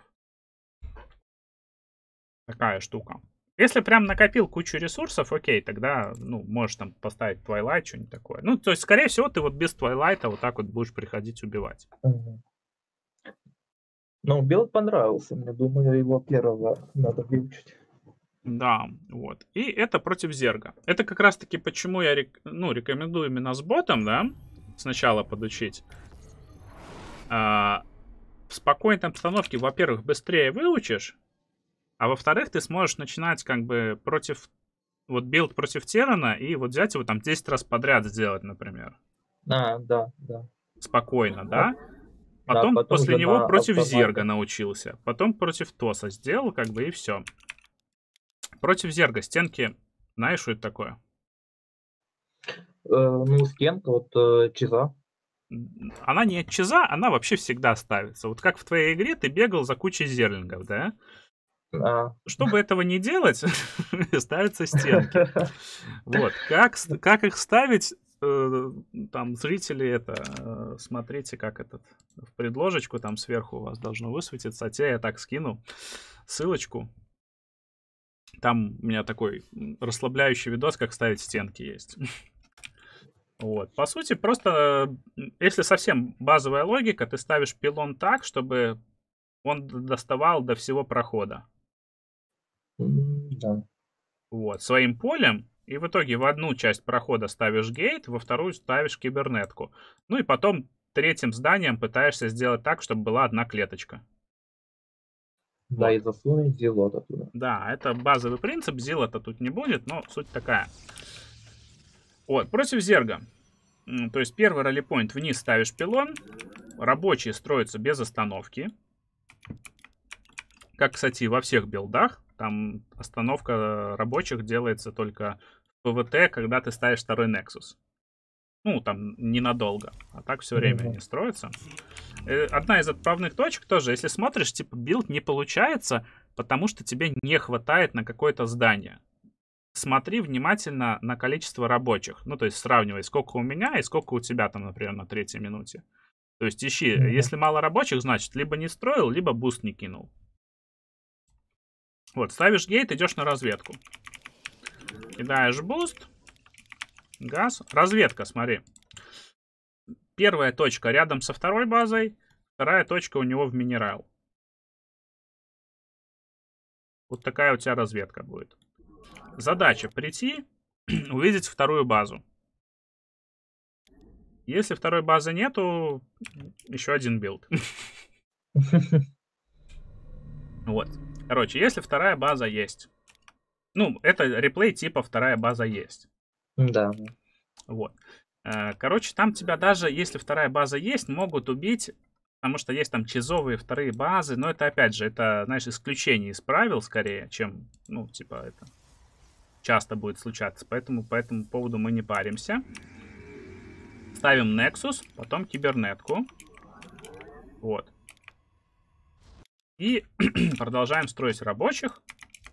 Такая штука. Если прям накопил кучу ресурсов, окей, тогда, можешь там поставить Twilight, что-нибудь такое. То есть, скорее всего, ты вот без Twilight вот так вот будешь приходить убивать. Билд понравился мне. Думаю, его первого надо выучить. Да, вот. И это против Зерга. Это как раз-таки почему я рекомендую именно с ботом, да, сначала подучить. В спокойной обстановке, во-первых, быстрее выучишь, а во-вторых, ты сможешь начинать как бы билд против Террана и вот взять его там 10 раз подряд сделать, например. Да. Спокойно, да? Потом после него против Зерга научился. Потом против Тоса сделал, как бы, и все. Против Зерга стенки, знаешь, что это такое? Стенка, вот чиза. Она не от чиза, она вообще всегда ставится. Вот как в твоей игре ты бегал за кучей зерлингов, да? Чтобы этого не делать, ставятся стенки. Вот. Как их ставить, там, зрители, смотрите, как в предложечку там сверху у вас должно высветиться. А тебе я так скину ссылочку. Там у меня такой расслабляющий видос, как ставить стенки есть. Вот. По сути, просто, если совсем базовая логика, ты ставишь пилон так, чтобы он доставал до всего прохода. Да. Вот. Своим полем И в итоге в одну часть прохода ставишь гейт, во вторую ставишь кибернетку. Ну и потом третьим зданием пытаешься сделать так, чтобы была одна клеточка. Да, Вот. и засунуть зелот оттуда. Да, это базовый принцип. Зила-то тут не будет, но суть такая. Вот, против зерга. То есть первый ралли-поинт, вниз ставишь пилон. Рабочие строятся без остановки. Как, кстати, во всех билдах. Там остановка рабочих делается только в ПВТ, когда ты ставишь второй Nexus. Ну, там ненадолго. А так все время они строятся. Одна из отправных точек тоже, если смотришь, типа, билд не получается, потому что тебе не хватает на какое-то здание. Смотри внимательно на количество рабочих. Ну, то есть сравнивай, сколько у меня и сколько у тебя там, например, на 3-й минуте. То есть ищи, если мало рабочих, значит, либо не строил, либо буст не кинул. Вот, ставишь гейт, идешь на разведку. Кидаешь буст. Газ. Разведка, смотри. Первая точка рядом со второй базой. Вторая точка у него в минерал. Вот такая у тебя разведка будет. Задача прийти, увидеть вторую базу. Если второй базы нету, еще один билд. Вот. Короче, если вторая база есть. Ну, это реплей типа вторая база есть. Да. Вот. Короче, там тебя даже, если вторая база есть, могут убить, потому что есть там чизовые вторые базы, но это, опять же, это, знаешь, исключение из правил скорее, чем, ну, типа, это часто будет случаться. Поэтому по этому поводу мы не паримся. Ставим Nexus, потом кибернетку. Вот. И продолжаем строить рабочих.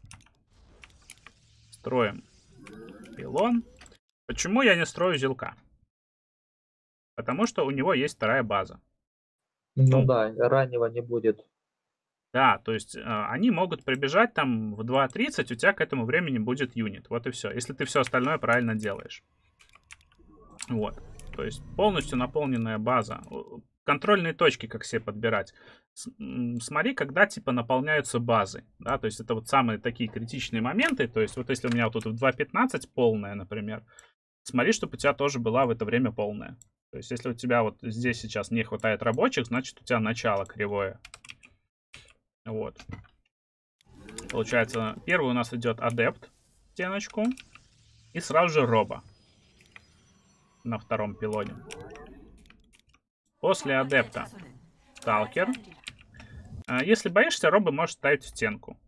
Строим пилон. Почему я не строю зилка? Потому что у него есть вторая база. Ну да, раннего не будет. Да, то есть они могут прибежать там в 2:30, у тебя к этому времени будет юнит. Вот и все. Если ты все остальное правильно делаешь. Вот. То есть полностью наполненная база. Контрольные точки, как себе подбирать. Смотри, когда типа наполняются базы. Да, то есть это вот самые такие критичные моменты. То есть вот если у меня вот тут в 2:15 полная, например, смотри, чтобы у тебя тоже была в это время полная. То есть если у тебя вот здесь сейчас не хватает рабочих, значит у тебя начало кривое. Вот. Получается, первый у нас идет адепт в стеночку. И сразу же роба. На втором пилоне. После адепта сталкер. Если боишься, роба можешь ставить в стенку.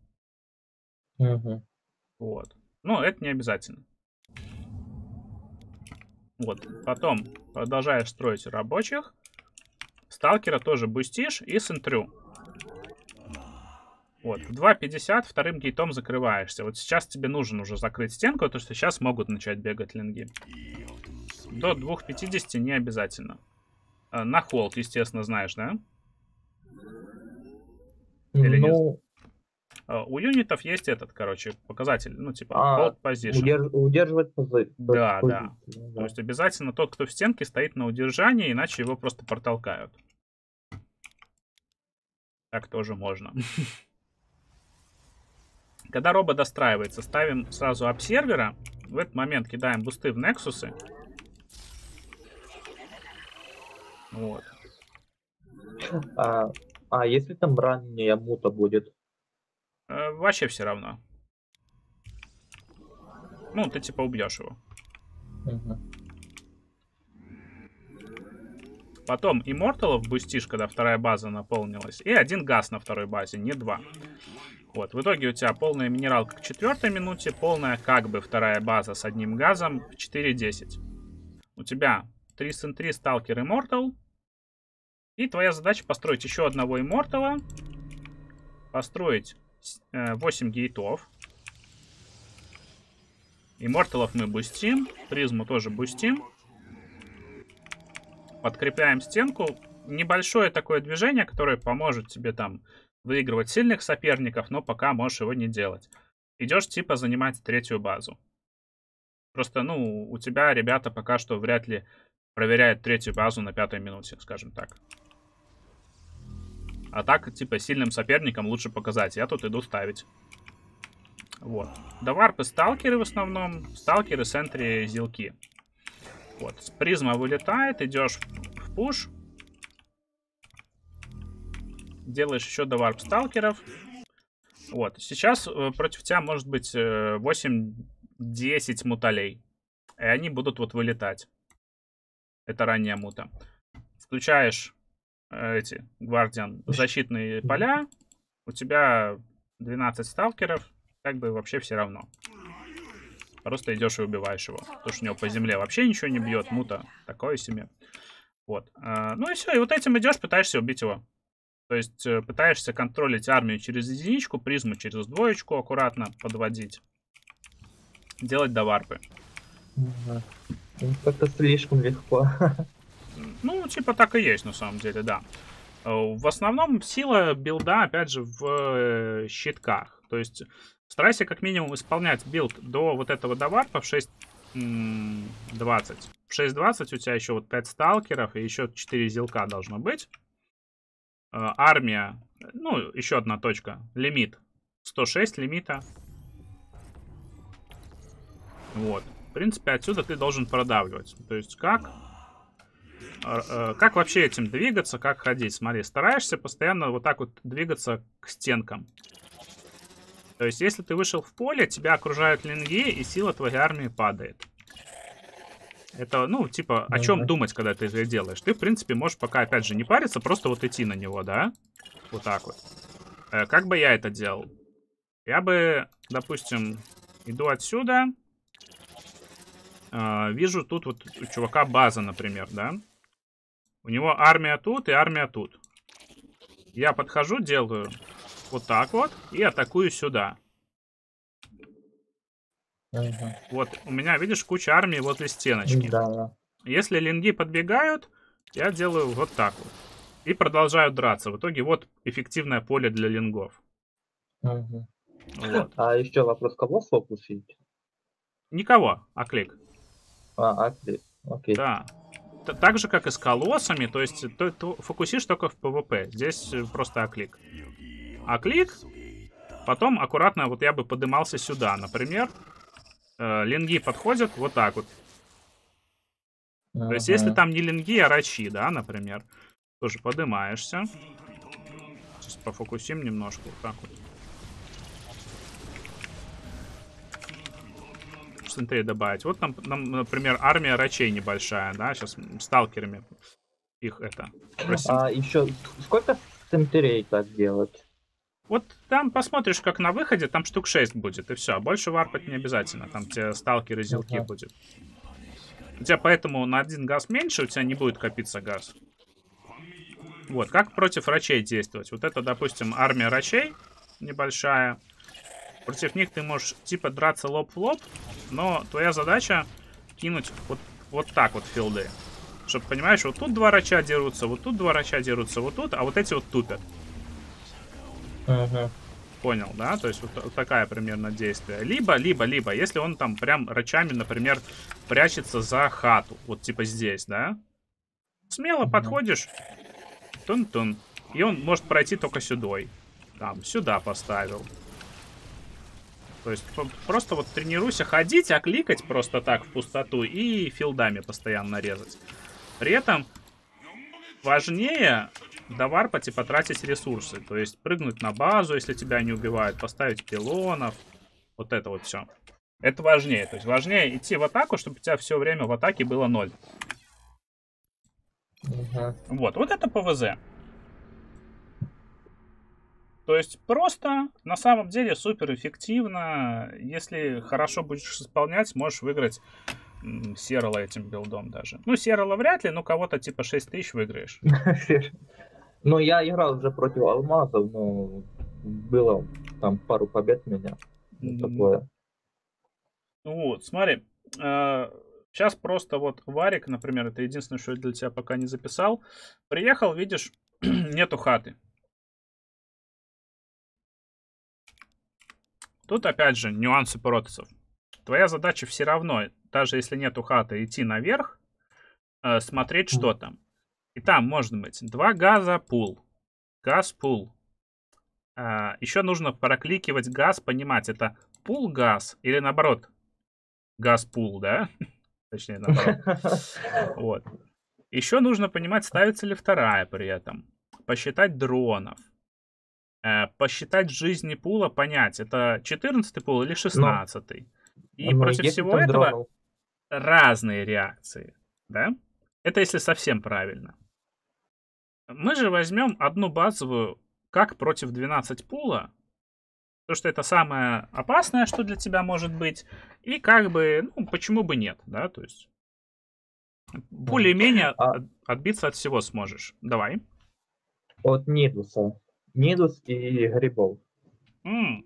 Вот. Но это не обязательно. Вот. Потом продолжаешь строить рабочих. Сталкера тоже бустишь и сентрю. Вот. В 2:50 вторым гейтом закрываешься. Вот сейчас тебе нужно уже закрыть стенку, потому что сейчас могут начать бегать линги. До 2:50 не обязательно. На холд, естественно, знаешь, да? Или ну, нет? У юнитов есть этот, короче, показатель. Ну, типа, hold position. удерживать позицию. Да, да. То есть обязательно тот, кто в стенке, стоит на удержании, иначе его просто протолкают. Так тоже можно. Когда робот достраивается, ставим сразу обсервера. В этот момент кидаем бусты в нексусы. Вот. А если там ранняя мута будет? Вообще все равно. Ну, ты типа убьешь его. Потом имморталов бустишь, когда вторая база наполнилась. И один газ на второй базе, не два. Вот, в итоге у тебя полная минералка к 4-й минуте, полная как бы вторая база с одним газом в 4:10. У тебя 3 сентри, сталкер, иммортал. И твоя задача построить еще одного иммортала. Построить 8 гейтов. Имморталов мы бустим. Призму тоже бустим. Подкрепляем стенку. Небольшое такое движение, которое поможет тебе там выигрывать сильных соперников, но пока можешь его не делать. Идешь типа занимать 3-ю базу. Просто, ну, у тебя ребята пока что вряд ли проверяют 3-ю базу на 5-й минуте, скажем так. А так, типа, сильным соперникам лучше показать. Я тут иду ставить. Вот. Доварпы сталкеры в основном. Сталкеры, сентри, зилки. Вот. С призма вылетает, идешь в пуш. Делаешь еще доварп сталкеров. Вот. Сейчас против тебя может быть 8-10 муталей. И они будут вот вылетать. Это ранняя мута. Включаешь эти гвардиан защитные поля. У тебя 12 сталкеров. Как бы вообще все равно. Просто идешь и убиваешь его. Потому что у него по земле вообще ничего не бьет. Мута такое себе. Вот. Ну и все. И вот этим идешь, пытаешься убить его. То есть пытаешься контролить армию через единичку, призму через двоечку аккуратно подводить. Делать доварпы. Ага. Ну, как-то слишком легко. Ну, типа так и есть на самом деле, да. В основном сила билда, опять же, в щитках. То есть старайся как минимум исполнять билд до вот этого доварпа в 6.20. В 6.20 у тебя еще вот 5 сталкеров и еще 4 зилка должно быть. Армия, ну, еще одна точка. Лимит. 106 лимита. Вот. В принципе, отсюда ты должен продавливать. То есть как вообще этим двигаться, как ходить? Смотри, стараешься постоянно вот так вот двигаться к стенкам. То есть, если ты вышел в поле, тебя окружают линги, и сила твоей армии падает. Это, ну, типа, о чем думать, когда ты это делаешь? Ты, в принципе, можешь пока, опять же, не париться, просто вот идти на него, да? Вот так вот. Как бы я это делал? Я бы, допустим, иду отсюда. Вижу тут вот у чувака база, например, да? У него армия тут и армия тут. Я подхожу, делаю вот так вот и атакую сюда. Вот у меня, видишь, куча армии возле стеночки. Да. Если линги подбегают, я делаю вот так вот. И продолжаю драться. В итоге вот эффективное поле для лингов. Вот. А еще вопрос, кого фокусить? Никого, а клик. Окей. Да. Так же, как и с колоссами, то есть ты фокусишь только в ПВП. Здесь просто оклик. Оклик. Потом аккуратно вот я бы подымался сюда, например. Линги подходят вот так вот. То есть если там не линги, а рачи, да, например. Тоже подымаешься. Сейчас пофокусим немножко вот так вот. Центрей добавить. Вот там, например, армия рачей небольшая, да, сейчас сталкерами их это. А еще сколько центрей так делать? Вот там посмотришь, как на выходе, там штук 6 будет, и все. Больше варпать не обязательно, там тебе сталкеры, зилки будет. У тебя поэтому на один газ меньше, у тебя не будет копиться газ. Вот, как против рачей действовать? Вот это, допустим, армия рачей небольшая. Против них ты можешь типа драться лоб в лоб, но твоя задача кинуть вот так вот филды. Чтобы, понимаешь, вот тут два рача дерутся, вот тут два рача дерутся, вот тут, а вот эти вот тупят. Понял, да? То есть вот такая примерно действие. Либо, если он там прям рачами, например, прячется за хату. Вот типа здесь, да? Смело подходишь. Тун-тун. И он может пройти только сюда. Там, сюда поставил. То есть просто вот тренируйся ходить, а кликать просто так в пустоту и филдами постоянно резать. При этом важнее доварпать и потратить ресурсы. То есть прыгнуть на базу, если тебя не убивают, поставить пилонов. Вот это вот все. Это важнее. То есть важнее идти в атаку, чтобы у тебя все время в атаке было 0. Вот это ПВЗ. То есть просто на самом деле супер эффективно. Если хорошо будешь исполнять, можешь выиграть Серала этим билдом даже. Ну, Серала вряд ли, но кого-то типа 6000 выиграешь. Ну, я играл уже против алмазов, но было там пару побед у меня. Такое. Вот, смотри. Сейчас просто вот Варик, например, это единственное, что я для тебя пока не записал. Приехал, видишь, нету хаты. Тут, опять же, нюансы протасов. Твоя задача все равно, даже если нету хаты, идти наверх, смотреть, что там. И там может быть 2 газа пул. Газ пул. Еще нужно прокликивать газ, понимать, это пул газ или наоборот газ пул, да? Точнее, наоборот. Вот. Еще нужно понимать, ставится ли вторая при этом. Посчитать дронов. Посчитать жизни пула, понять, это 14-й пул или 16-й. И Но против если всего там этого дронов, разные реакции, да? Это если совсем правильно. Мы же возьмем одну базовую, как против 12 пула, то, что это самое опасное, что для тебя может быть, и как бы, ну, почему бы нет, да, то есть более-менее а отбиться от всего сможешь. Давай. от Нидуса. Нидус и Грибов. М,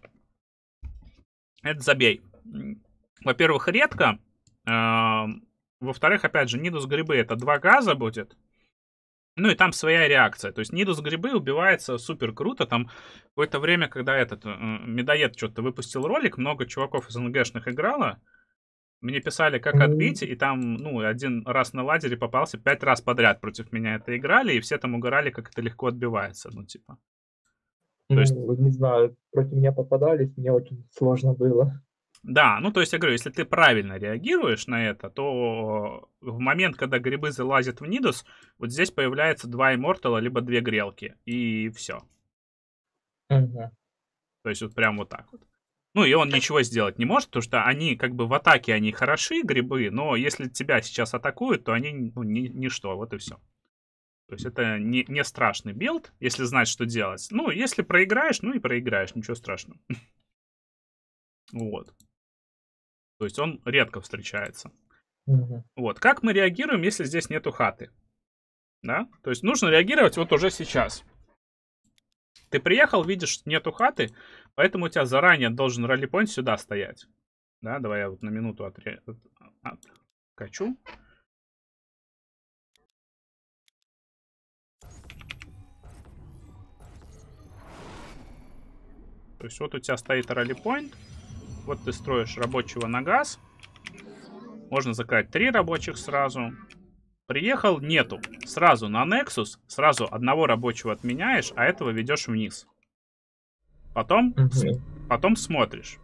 Это забей. Во-первых, редко. Во-вторых, опять же, Нидус грибы это 2 газа будет. Ну и там своя реакция. То есть Нидус грибы убивается супер круто. Там какое-то время, когда этот Медоед что-то выпустил ролик, много чуваков из НГшных играло. Мне писали, как М, отбить, и там, ну, один раз на ладере попался, 5 раз подряд против меня это играли, и все там угорали, как это легко отбивается, ну, типа. То есть, Ну, не знаю, против меня попадались, мне очень сложно было. да, ну, то есть, я говорю, если ты правильно реагируешь на это, то в момент, когда грибы залазят в Нидус, вот здесь появляется 2 иммортала, либо 2 грелки, и все. Мгм. То есть, вот прям вот так вот. Ну, и он ничего сделать не может, потому что они, как бы, в атаке они хороши, грибы, но если тебя сейчас атакуют, то они, ну, ничто, вот и все. То есть это не страшный билд, если знать, что делать. Ну, если проиграешь, ну и проиграешь, ничего страшного. Вот. То есть он редко встречается. Мгм. Вот. Как мы реагируем, если здесь нету хаты? Да? То есть нужно реагировать вот уже сейчас. Ты приехал, видишь, нету хаты, поэтому у тебя заранее должен ралли-пойнт сюда стоять. Да, давай я вот на минуту откачу. То есть вот у тебя стоит ралли-пойнт. Вот ты строишь рабочего на газ. Можно заказать 3 рабочих сразу. Приехал, нету. Сразу на Nexus, сразу одного рабочего отменяешь, а этого ведешь вниз. Потом, Мгм. потом смотришь.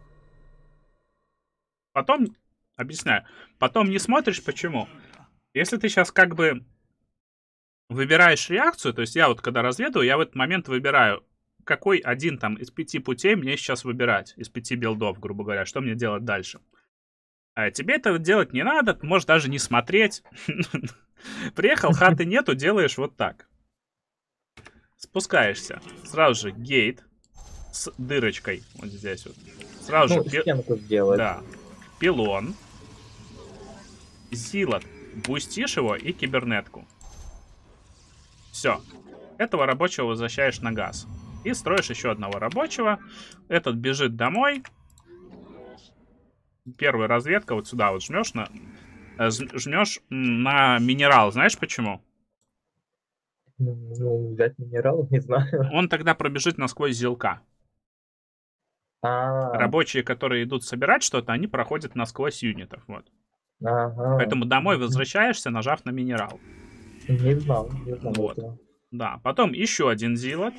Потом, объясняю, потом не смотришь, почему. Если ты сейчас как бы выбираешь реакцию, то есть я вот когда разведываю, я в этот момент выбираю, какой один там из 5 путей мне сейчас выбирать, из 5 билдов, грубо говоря, что мне делать дальше. А тебе это делать не надо, можешь даже не смотреть. Приехал, хаты нету, делаешь вот так. Спускаешься. Сразу же гейт с дырочкой вот здесь вот. Сразу Ну, же, стенку сделать. да, пилон, зилот, бустишь его и кибернетку. Все. Этого рабочего возвращаешь на газ. И строишь еще одного рабочего. Этот бежит домой. Первая разведка вот сюда вот жмешь жмешь на минерал. Знаешь почему? Ну, взять минерал, не знаю. Он тогда пробежит насквозь зилка. А, Рабочие, которые идут собирать что-то, они проходят насквозь юнитов. Вот. ага. Поэтому домой возвращаешься, нажав на минерал. Не знал Вот. этого. Да. Потом еще один зилот.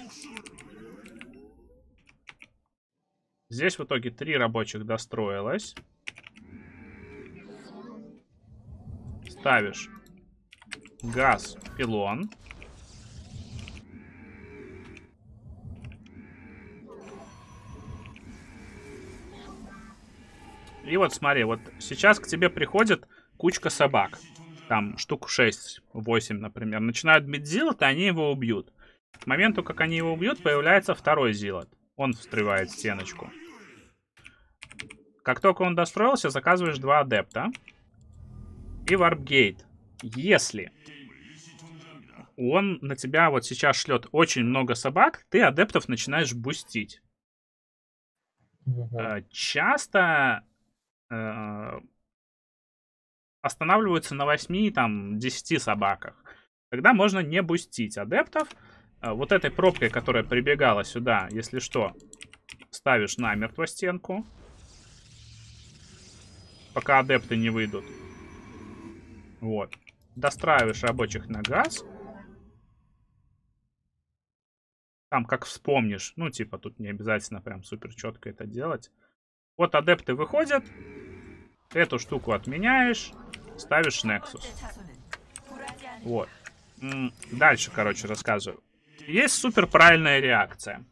Здесь в итоге 3 рабочих достроилось. Ставишь газ, пилон. И вот смотри, вот сейчас к тебе приходит кучка собак. Там штук 6-8, например. Начинают бить зилот, и они его убьют. К моменту, как они его убьют, появляется второй зилот. Он встревает в стеночку. Как только он достроился, заказываешь 2 адепта. И варпгейт. Если он на тебя вот сейчас шлет очень много собак, ты адептов начинаешь бустить. Мгм. Часто останавливаются на 8, там, 10 собаках. Тогда можно не бустить адептов. Вот этой пробкой, которая прибегала сюда, если что, ставишь намертво стенку, пока адепты не выйдут. Вот. Достраиваешь рабочих на газ. там как вспомнишь. Ну, типа, тут не обязательно прям супер четко это делать. Вот адепты выходят. Эту штуку отменяешь. Ставишь Nexus. Вот. Дальше, короче, рассказываю. Есть супер правильная реакция.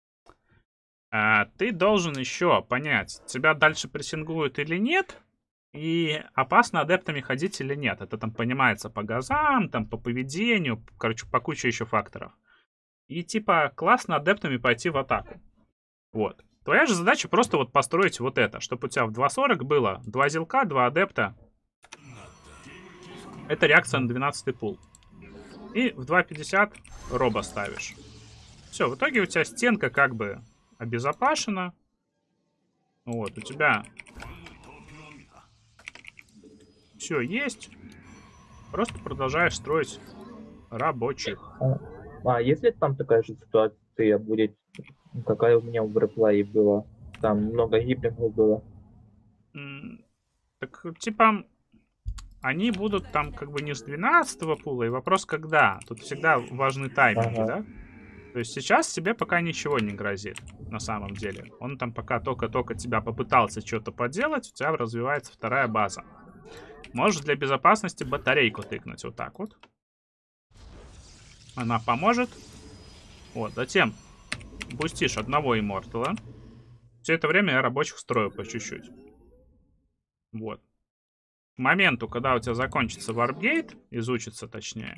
Ты должен еще понять, тебя дальше прессингуют или нет. И опасно адептами ходить или нет. Это там понимается по газам, там по поведению. Короче, по куче еще факторов. И типа классно адептами пойти в атаку. Вот. Твоя же задача просто вот построить вот это. Чтобы у тебя в 2.40 было 2 зелка, 2 адепта. Это реакция на 12-й пул. И в 2.50 роба ставишь. Все, в итоге у тебя стенка как бы обезопасена. Вот, у тебя все есть. Просто продолжаешь строить рабочих. А если там такая же ситуация будет, какая у меня в реплее была? Там много гиблингов было. Так, типа, они будут там как бы не с 12-го пула, и вопрос когда. Тут всегда важны тайминги, да? То есть сейчас тебе пока ничего не грозит, на самом деле. Он там пока только-только тебя попытался что-то поделать, у тебя развивается вторая база. Можешь для безопасности батарейку тыкнуть вот так вот. Она поможет. Вот, затем бустишь одного иммортала. Все это время я рабочих строю по чуть-чуть. Вот. К моменту, когда у тебя закончится варпгейт, изучится точнее,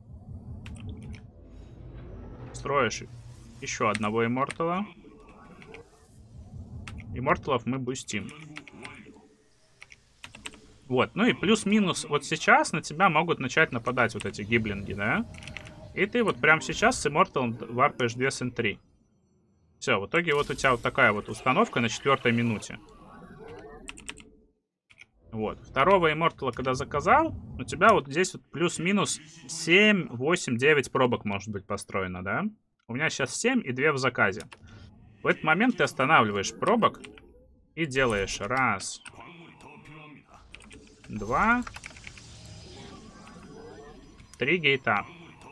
строишь еще одного иммортала. Имморталов мы бустим. Вот, ну и плюс-минус вот сейчас на тебя могут начать нападать вот эти гиблинги, да? И ты вот прямо сейчас с имморталом варпаешь 2 сентри. Все, в итоге вот у тебя вот такая вот установка на 4-й минуте. Вот. Второго иммортала, когда заказал, у тебя вот здесь вот плюс-минус 7, 8, 9 пробок может быть построено, да? У меня сейчас 7 и 2 в заказе. В этот момент ты останавливаешь пробок и делаешь раз, 2, 3 гейта.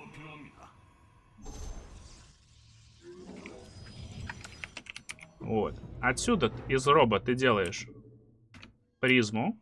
Вот. Отсюда из роба ты делаешь призму.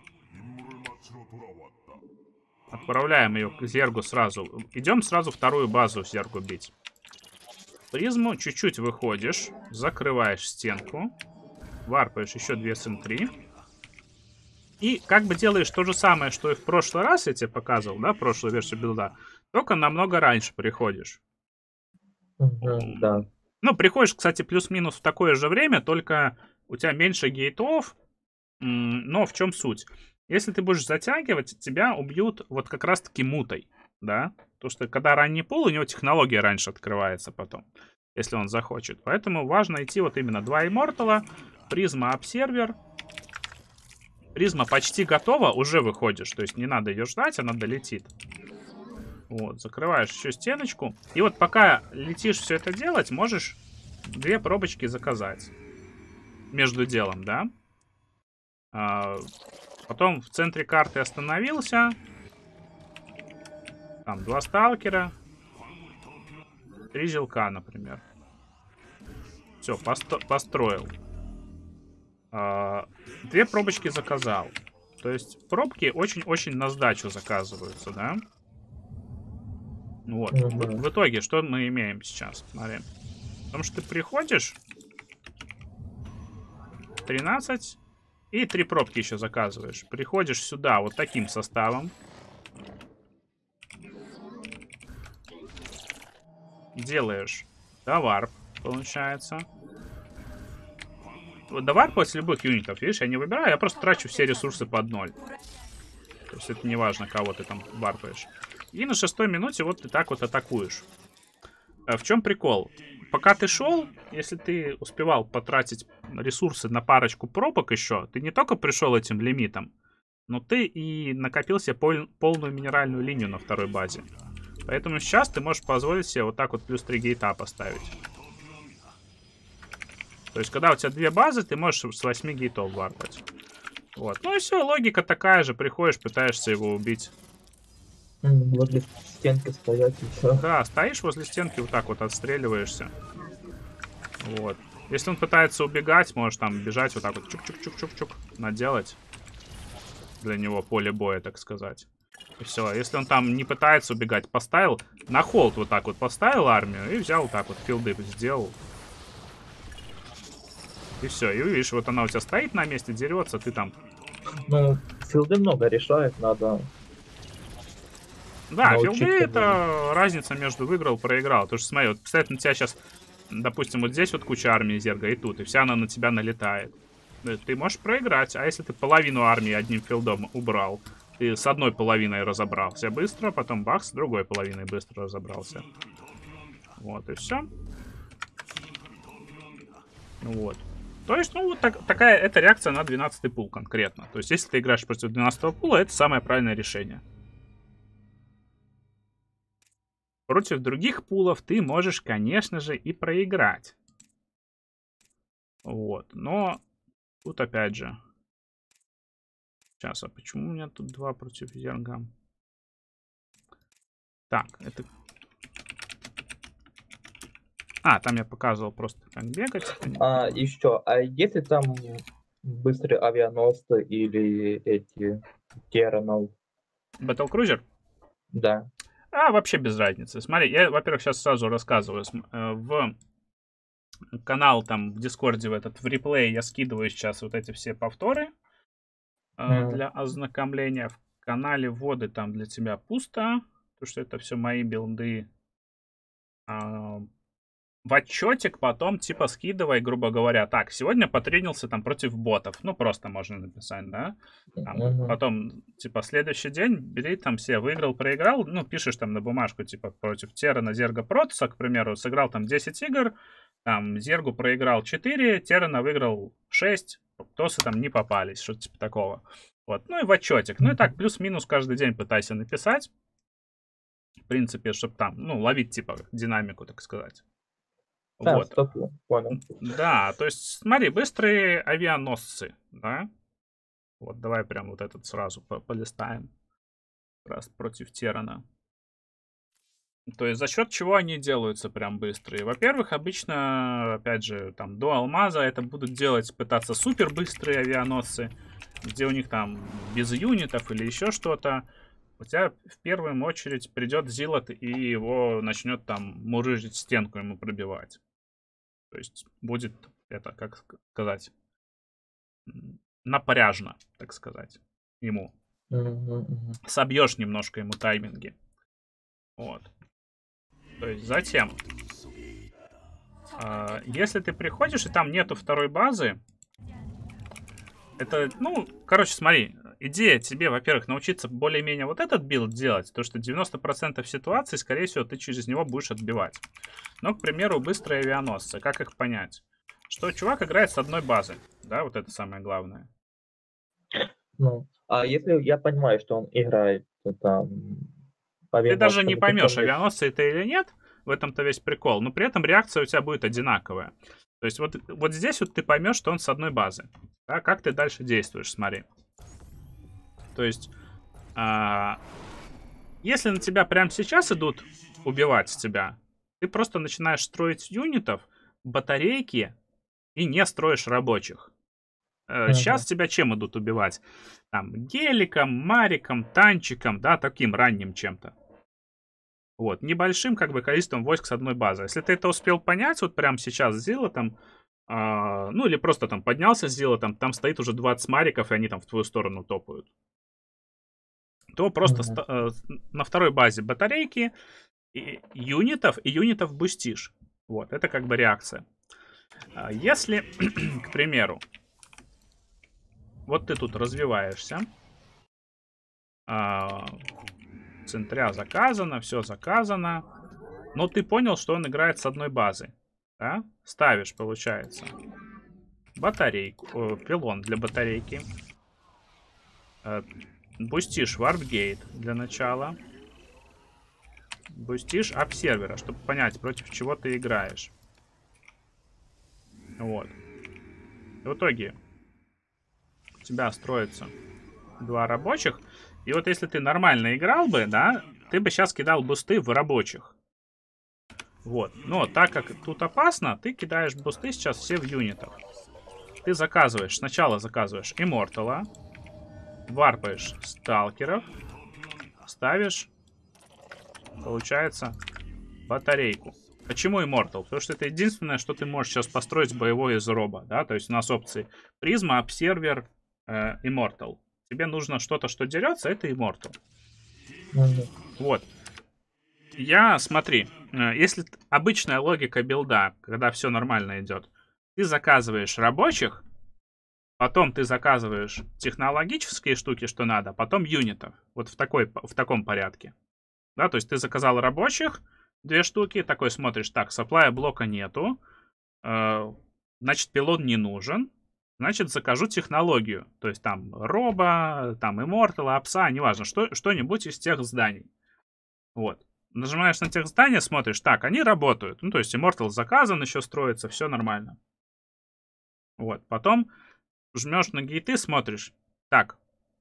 Отправляем ее к зергу сразу. Идем сразу вторую базу зергу бить. Призму чуть-чуть выходишь. Закрываешь стенку. Варпаешь еще 2 сентри. И как бы делаешь то же самое, что и в прошлый раз я тебе показывал, да, прошлую версию билда. Только намного раньше приходишь. Да. Ну, приходишь, кстати, плюс-минус в такое же время, только у тебя меньше гейтов. Но в чем суть? Если ты будешь затягивать, тебя убьют вот как раз-таки мутой, да? Потому что когда ранний пул, у него технология раньше открывается потом, если он захочет. Поэтому важно идти вот именно 2 иммортала, призма обсервер. Призма почти готова, уже выходишь. То есть не надо ее ждать, она долетит. Вот, закрываешь еще стеночку. И вот пока летишь все это делать, можешь 2 пробочки заказать. Между делом, да? Потом в центре карты остановился. Там 2 сталкера. 3 жилка, например. Все, построил. 2 пробочки заказал. То есть пробки очень-очень на сдачу заказываются, да? Вот. В итоге, что мы имеем сейчас? Смотри. Потому что ты приходишь. 13. И 3 пробки еще заказываешь. Приходишь сюда вот таким составом. Делаешь доварп, получается. Вот доварп после любых юнитов, видишь, я не выбираю, я просто трачу все ресурсы под 0. То есть это не важно, кого ты там варпаешь. И на 6-й минуте вот ты так вот атакуешь. В чем прикол? Пока ты шел, если ты успевал потратить ресурсы на парочку пробок еще, ты не только пришел этим лимитом, но ты и накопил себе полную минеральную линию на второй базе. Поэтому сейчас ты можешь позволить себе вот так вот плюс 3 гейта поставить. То есть, когда у тебя 2 базы, ты можешь с 8 гейтов варпать. Вот. Ну и все, логика такая же. Приходишь, пытаешься его убить. Логистика стенке стоять и все. Да, стоишь возле стенки, вот так вот отстреливаешься. Вот. Если он пытается убегать, можешь там бежать вот так вот чук-чук-чук-чук-чук наделать для него поле боя, так сказать. И все. Если он там не пытается убегать, поставил на холд вот так вот, поставил армию и взял вот так вот, филды сделал. И все. И видишь, вот она у тебя стоит на месте, дерется, ты там... Ну, филды много решает, надо Да, филды научиться. это разница между выиграл и проиграл. Потому что смотри, вот представь, на тебя сейчас, допустим, вот здесь вот куча армии Зерга и тут, и вся она на тебя налетает. Ты можешь проиграть. А если ты половину армии одним филдом убрал, ты с одной половиной разобрался быстро, потом бах, с другой половиной быстро разобрался. Вот, и все. Вот. То есть, ну, вот такая, это реакция на 12-й пул конкретно. То есть, если ты играешь против 12-го пула, это самое правильное решение. Против других пулов ты можешь, конечно же, и проиграть. Вот, но тут опять же... Сейчас, а почему у меня тут 2 против Зерга? Так, это... А, там я показывал просто, как бегать. А еще, а если там быстрые авианосцы или эти Терранов? Battlecruiser? Да. А, вообще без разницы. Смотри, я, во-первых, сейчас сразу рассказываю. В канал там в Дискорде в реплей я скидываю сейчас вот эти все повторы для ознакомления. В канале вводы там для тебя пусто, потому что это все мои билды. В отчетик потом типа скидывай, грубо говоря, так, сегодня потренился там против ботов. Ну, просто можно написать, да? Там, потом, типа, следующий день бери там все, выиграл, проиграл, ну, пишешь там на бумажку, типа, против Террана, Зерга, Протоса, к примеру, сыграл там 10 игр, там, Зергу проиграл 4, Террана выиграл 6, Протосы там не попались, что-то типа такого. Вот, ну и в отчетик. Ну и так, плюс-минус каждый день пытайся написать. В принципе, чтобы там, ну, ловить, типа, динамику, так сказать. Да, Вот. понял. Да, то есть, смотри, быстрые авианосцы, да? Вот, давай прям вот этот сразу полистаем. Раз против Террана. То есть, за счет чего они делаются прям быстрые? Во-первых, обычно, опять же, там, до алмаза это будут делать, пытаться супер быстрые авианосцы, где у них там без юнитов или еще что-то. У тебя в первую очередь придет Зилот и его начнет там мурыжить, стенку ему пробивать. То есть будет это, как сказать, напряжно, так сказать, ему. Собьешь немножко ему тайминги. Вот. То есть затем, если ты приходишь и там нету второй базы, это, ну, короче, смотри, идея тебе, во-первых, научиться более-менее вот этот билд делать, то что 90% ситуаций, скорее всего, ты через него будешь отбивать. Но, к примеру, быстрые авианосцы, как их понять? Что чувак играет с одной базы, да, вот это самое главное. Ну, а если я понимаю, что он играет там Ты даже не авианосцами, поймешь, авианосцы это или нет, в этом-то весь прикол, но при этом реакция у тебя будет одинаковая. То есть вот здесь вот ты поймешь, что он с одной базы. Да, как ты дальше действуешь, смотри. То есть, если на тебя прямо сейчас идут убивать тебя, ты просто начинаешь строить юнитов, батарейки и не строишь рабочих. Сейчас тебя чем идут убивать? Там, геликом, мариком, танчиком, да, таким ранним чем-то. Вот, небольшим, как бы, количеством войск с одной базы. Если ты это успел понять, вот прямо сейчас с Зилотом, ну, или просто там поднялся с Зилотом, там стоит уже 20 мариков, и они там в твою сторону топают. То просто на второй базе батарейки, и юнитов бустишь. Вот, это как бы реакция. Если, к примеру, вот ты тут развиваешься, центря заказано, все заказано, но ты понял, что он играет с одной базы, да? Ставишь, получается, батарейку, пилон для батарейки, бустишь варпгейт для начала, бустишь обсервера, чтобы понять, против чего ты играешь. Вот. И в итоге у тебя строится 2 рабочих. И вот если ты нормально играл бы, да, ты бы сейчас кидал бусты в рабочих. Вот. Но так как тут опасно, ты кидаешь бусты сейчас все в юнитах. Ты заказываешь, сначала заказываешь Иммортала, варпаешь сталкеров, ставишь, получается, батарейку. Почему Immortal? Потому что это единственное, что ты можешь сейчас построить боевой из роба, да, то есть у нас опции призма, обсервер, Immortal. Тебе нужно что-то, что дерется, это Immortal. Вот. Смотри, если обычная логика билда, когда все нормально идет, ты заказываешь рабочих, потом ты заказываешь технологические штуки, что надо, потом юнитов. Вот в таком порядке. Да, то есть ты заказал рабочих, 2 штуки, такой смотришь, так, сапплая блока нету, значит, пилон не нужен, значит, закажу технологию. То есть там роба, там Immortal, апса, неважно, что-нибудь из тех зданий. Вот. Нажимаешь на тех здания, смотришь, так, они работают. Ну, то есть Immortal заказан, еще строится, все нормально. Вот, потом жмешь на гейты, смотришь, так,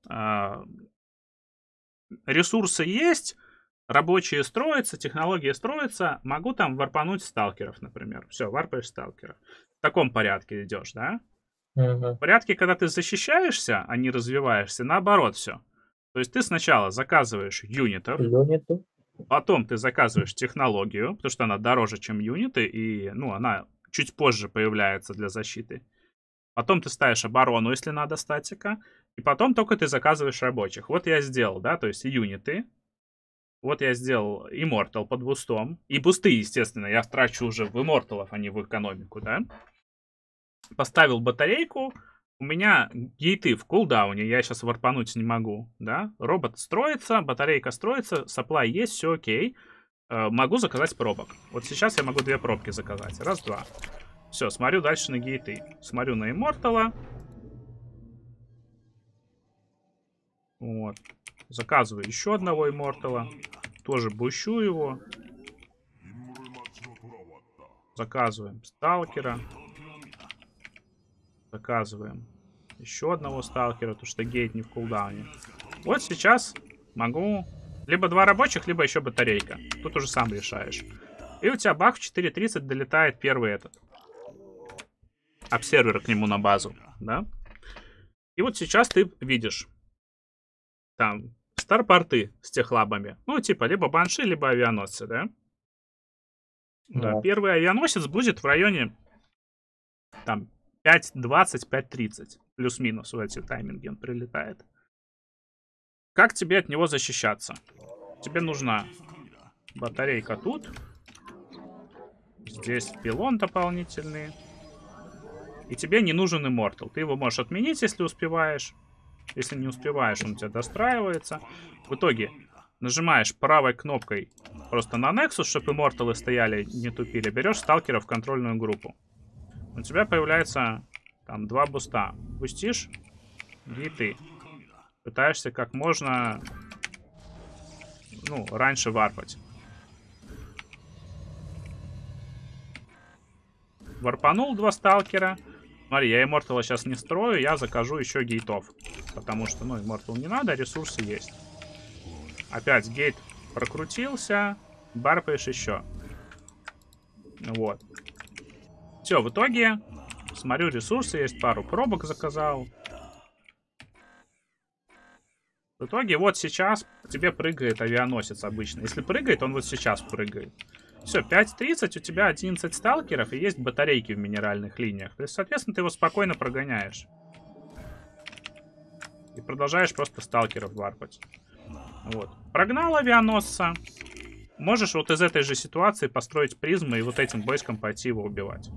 ресурсы есть, рабочие строятся, технологии строятся, могу там варпануть сталкеров, например. Все, варпаешь сталкеров. В таком порядке идешь, да? В порядке, когда ты защищаешься, а не развиваешься, наоборот все. То есть ты сначала заказываешь юнитов, потом ты заказываешь технологию, потому что она дороже, чем юниты, и, ну, она чуть позже появляется для защиты. Потом ты ставишь оборону, если надо, статика. И потом только ты заказываешь рабочих. Вот я сделал, да, то есть юниты. Вот я сделал Immortal под бустом. И бусты, естественно, я трачу уже в Immortal'ов, а не в экономику, да. Поставил батарейку. У меня гейты в кулдауне, я сейчас варпануть не могу, да. Робот строится, батарейка строится, сапплай есть, все окей. Могу заказать пробок. Вот сейчас я могу 2 пробки заказать. Раз, два. Все, смотрю дальше на гейты. Смотрю на Immortal'а. Вот. Заказываю еще одного Immortal'а. Тоже бущу его. Заказываем сталкера. Заказываем еще одного сталкера, потому что гейт не в кулдауне. Вот сейчас могу либо 2 рабочих, либо еще батарейка. Тут уже сам решаешь. И у тебя бах в 4.30 долетает первый этот обсервер к нему на базу, да? И вот сейчас ты видишь там старпорты с техлабами. Ну, типа, либо банши, либо авианосцы, да? Да. Первый авианосец будет в районе там 5.20, 5.30. Плюс-минус в эти тайминги он прилетает. Как тебе от него защищаться? Тебе нужна батарейка тут. Здесь пилон дополнительный. И тебе не нужен Immortal. Ты его можешь отменить, если успеваешь. Если не успеваешь, он у тебя достраивается. В итоге нажимаешь правой кнопкой просто на Nexus, чтобы Immortal'ы стояли, не тупили. Берешь сталкера в контрольную группу. У тебя появляется там 2 буста. Пустишь гейты. Пытаешься как можно, ну, раньше варпать. Варпанул 2 сталкера. Смотри, я Immortal'а сейчас не строю, я закажу еще гейтов. Потому что, ну, Immortal не надо, ресурсы есть. Опять гейт прокрутился. Барпаешь еще. Вот. Все, в итоге, смотрю, ресурсы есть, пару пробок заказал. В итоге, вот сейчас тебе прыгает авианосец обычно. Если прыгает, он вот сейчас прыгает. Все, 5.30, у тебя 11 сталкеров и есть батарейки в минеральных линиях. То есть, соответственно, ты его спокойно прогоняешь. И продолжаешь просто сталкеров варпать. Вот. Прогнал авианосца. Можешь вот из этой же ситуации построить призму и вот этим войском пойти его убивать.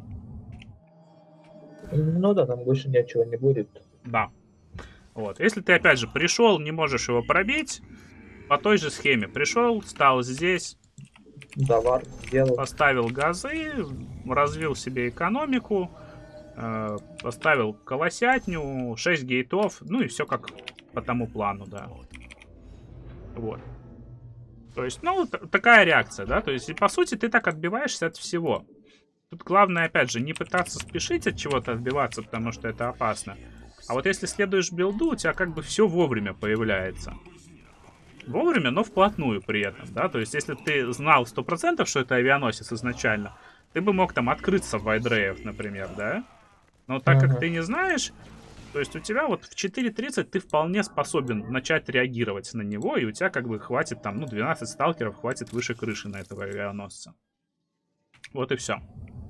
Ну да, там больше ничего не будет. Да. Вот. Если ты, опять же, пришел, не можешь его пробить, по той же схеме. Пришел, стал здесь. Давар сделал. Поставил газы, развил себе экономику, поставил колосятню, 6 гейтов, ну и все как по тому плану, да. Вот. То есть, ну, такая реакция, да, то есть, и по сути, ты так отбиваешься от всего. Тут главное, опять же, не пытаться спешить от чего-то отбиваться, потому что это опасно. А вот если следуешь билду, у тебя как бы все вовремя появляется. вовремя, но вплотную при этом, да, то есть если ты знал 100%, что это авианосец изначально, ты бы мог там открыться в Вайдреев, например, да, но так как ты не знаешь, то есть у тебя вот в 4.30 ты вполне способен начать реагировать на него, и у тебя как бы хватит там, ну, 12 сталкеров, хватит выше крыши на этого авианосца. Вот и все.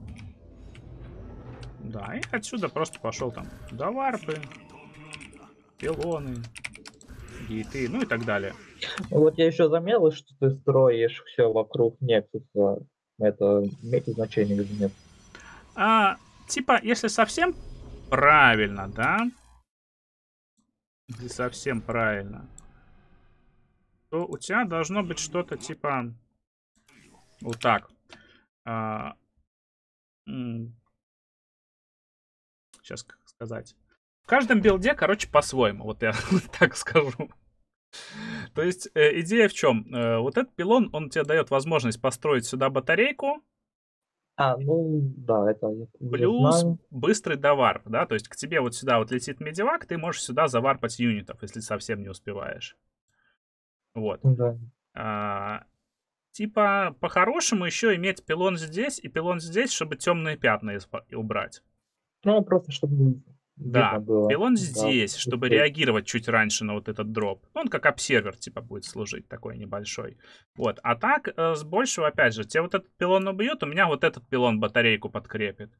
Да, и отсюда просто пошел там доварпы, пилоны, гейты, ну и так далее. Вот я еще заметил, что ты строишь все вокруг Нексуса. Это имеет значение или нет? Типа, если совсем правильно, да? Если совсем правильно, то у тебя должно быть что-то типа вот так. Сейчас как сказать. В каждом билде, короче, по-своему. Вот я так скажу. То есть идея в чем? Вот этот пилон, он тебе дает возможность построить сюда батарейку. Ну да, это я уже Плюс знаю. быстрый доварп, да? То есть к тебе вот сюда вот летит медивак, ты можешь сюда заварпать юнитов, если совсем не успеваешь. Вот. Да. Типа, по-хорошему еще иметь пилон здесь и пилон здесь, чтобы темные пятна убрать. Ну, просто чтобы видно Да, было. пилон Да, здесь, чтобы быстрее. реагировать чуть раньше на вот этот дроп. Он как обсервер, типа, будет служить, такой небольшой. Вот, а так, с большего, опять же, тебе вот этот пилон убьет, у меня вот этот пилон батарейку подкрепит.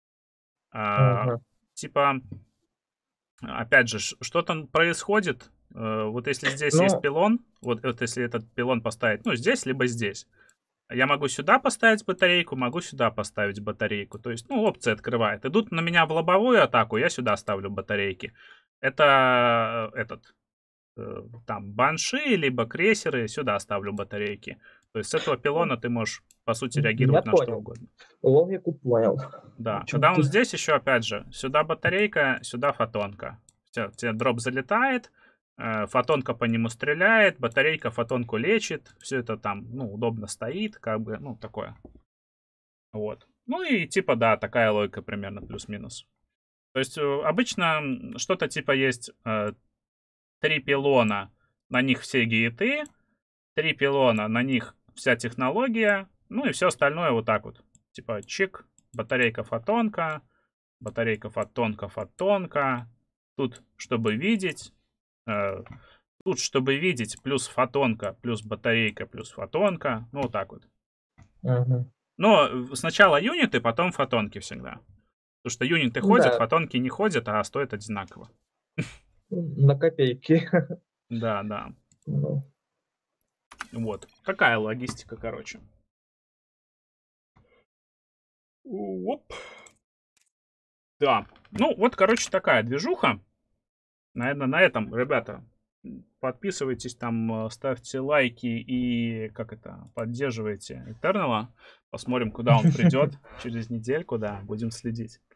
Типа, опять же, что-то происходит. Вот если здесь есть пилон, вот если этот пилон поставить, ну, здесь, либо здесь. Я могу сюда поставить батарейку, могу сюда поставить батарейку. То есть, ну, опция открывает. Идут на меня в лобовую атаку, я сюда ставлю батарейки. Это там банши, либо крейсеры, сюда ставлю батарейки. То есть с этого пилона ты можешь, по сути, реагировать на что угодно. Логику понял. Да, когда он здесь еще, опять же, сюда батарейка, сюда фотонка. Тебе дроп залетает, фотонка по нему стреляет, батарейка фотонку лечит, все это там, ну, удобно стоит, как бы, ну, такое. Вот. Ну и типа, да, такая логика примерно плюс-минус. То есть обычно что-то типа есть 3 пилона, на них все гейты, 3 пилона, на них вся технология, ну и все остальное вот так вот. Типа чик, батарейка фотонка, фотонка. Тут, чтобы видеть, плюс фотонка, плюс батарейка, плюс фотонка. Ну, вот так вот. Но сначала юниты, потом фотонки всегда. Потому что юниты ходят, фотонки не ходят, а стоят одинаково. На копейки. Да. Вот. Такая логистика, короче. Оп. Да. Ну, вот, короче, такая движуха. Наверное, на этом, ребята, подписывайтесь там, ставьте лайки и, поддерживайте Eternal. Посмотрим, куда он придет через недельку, да, будем следить.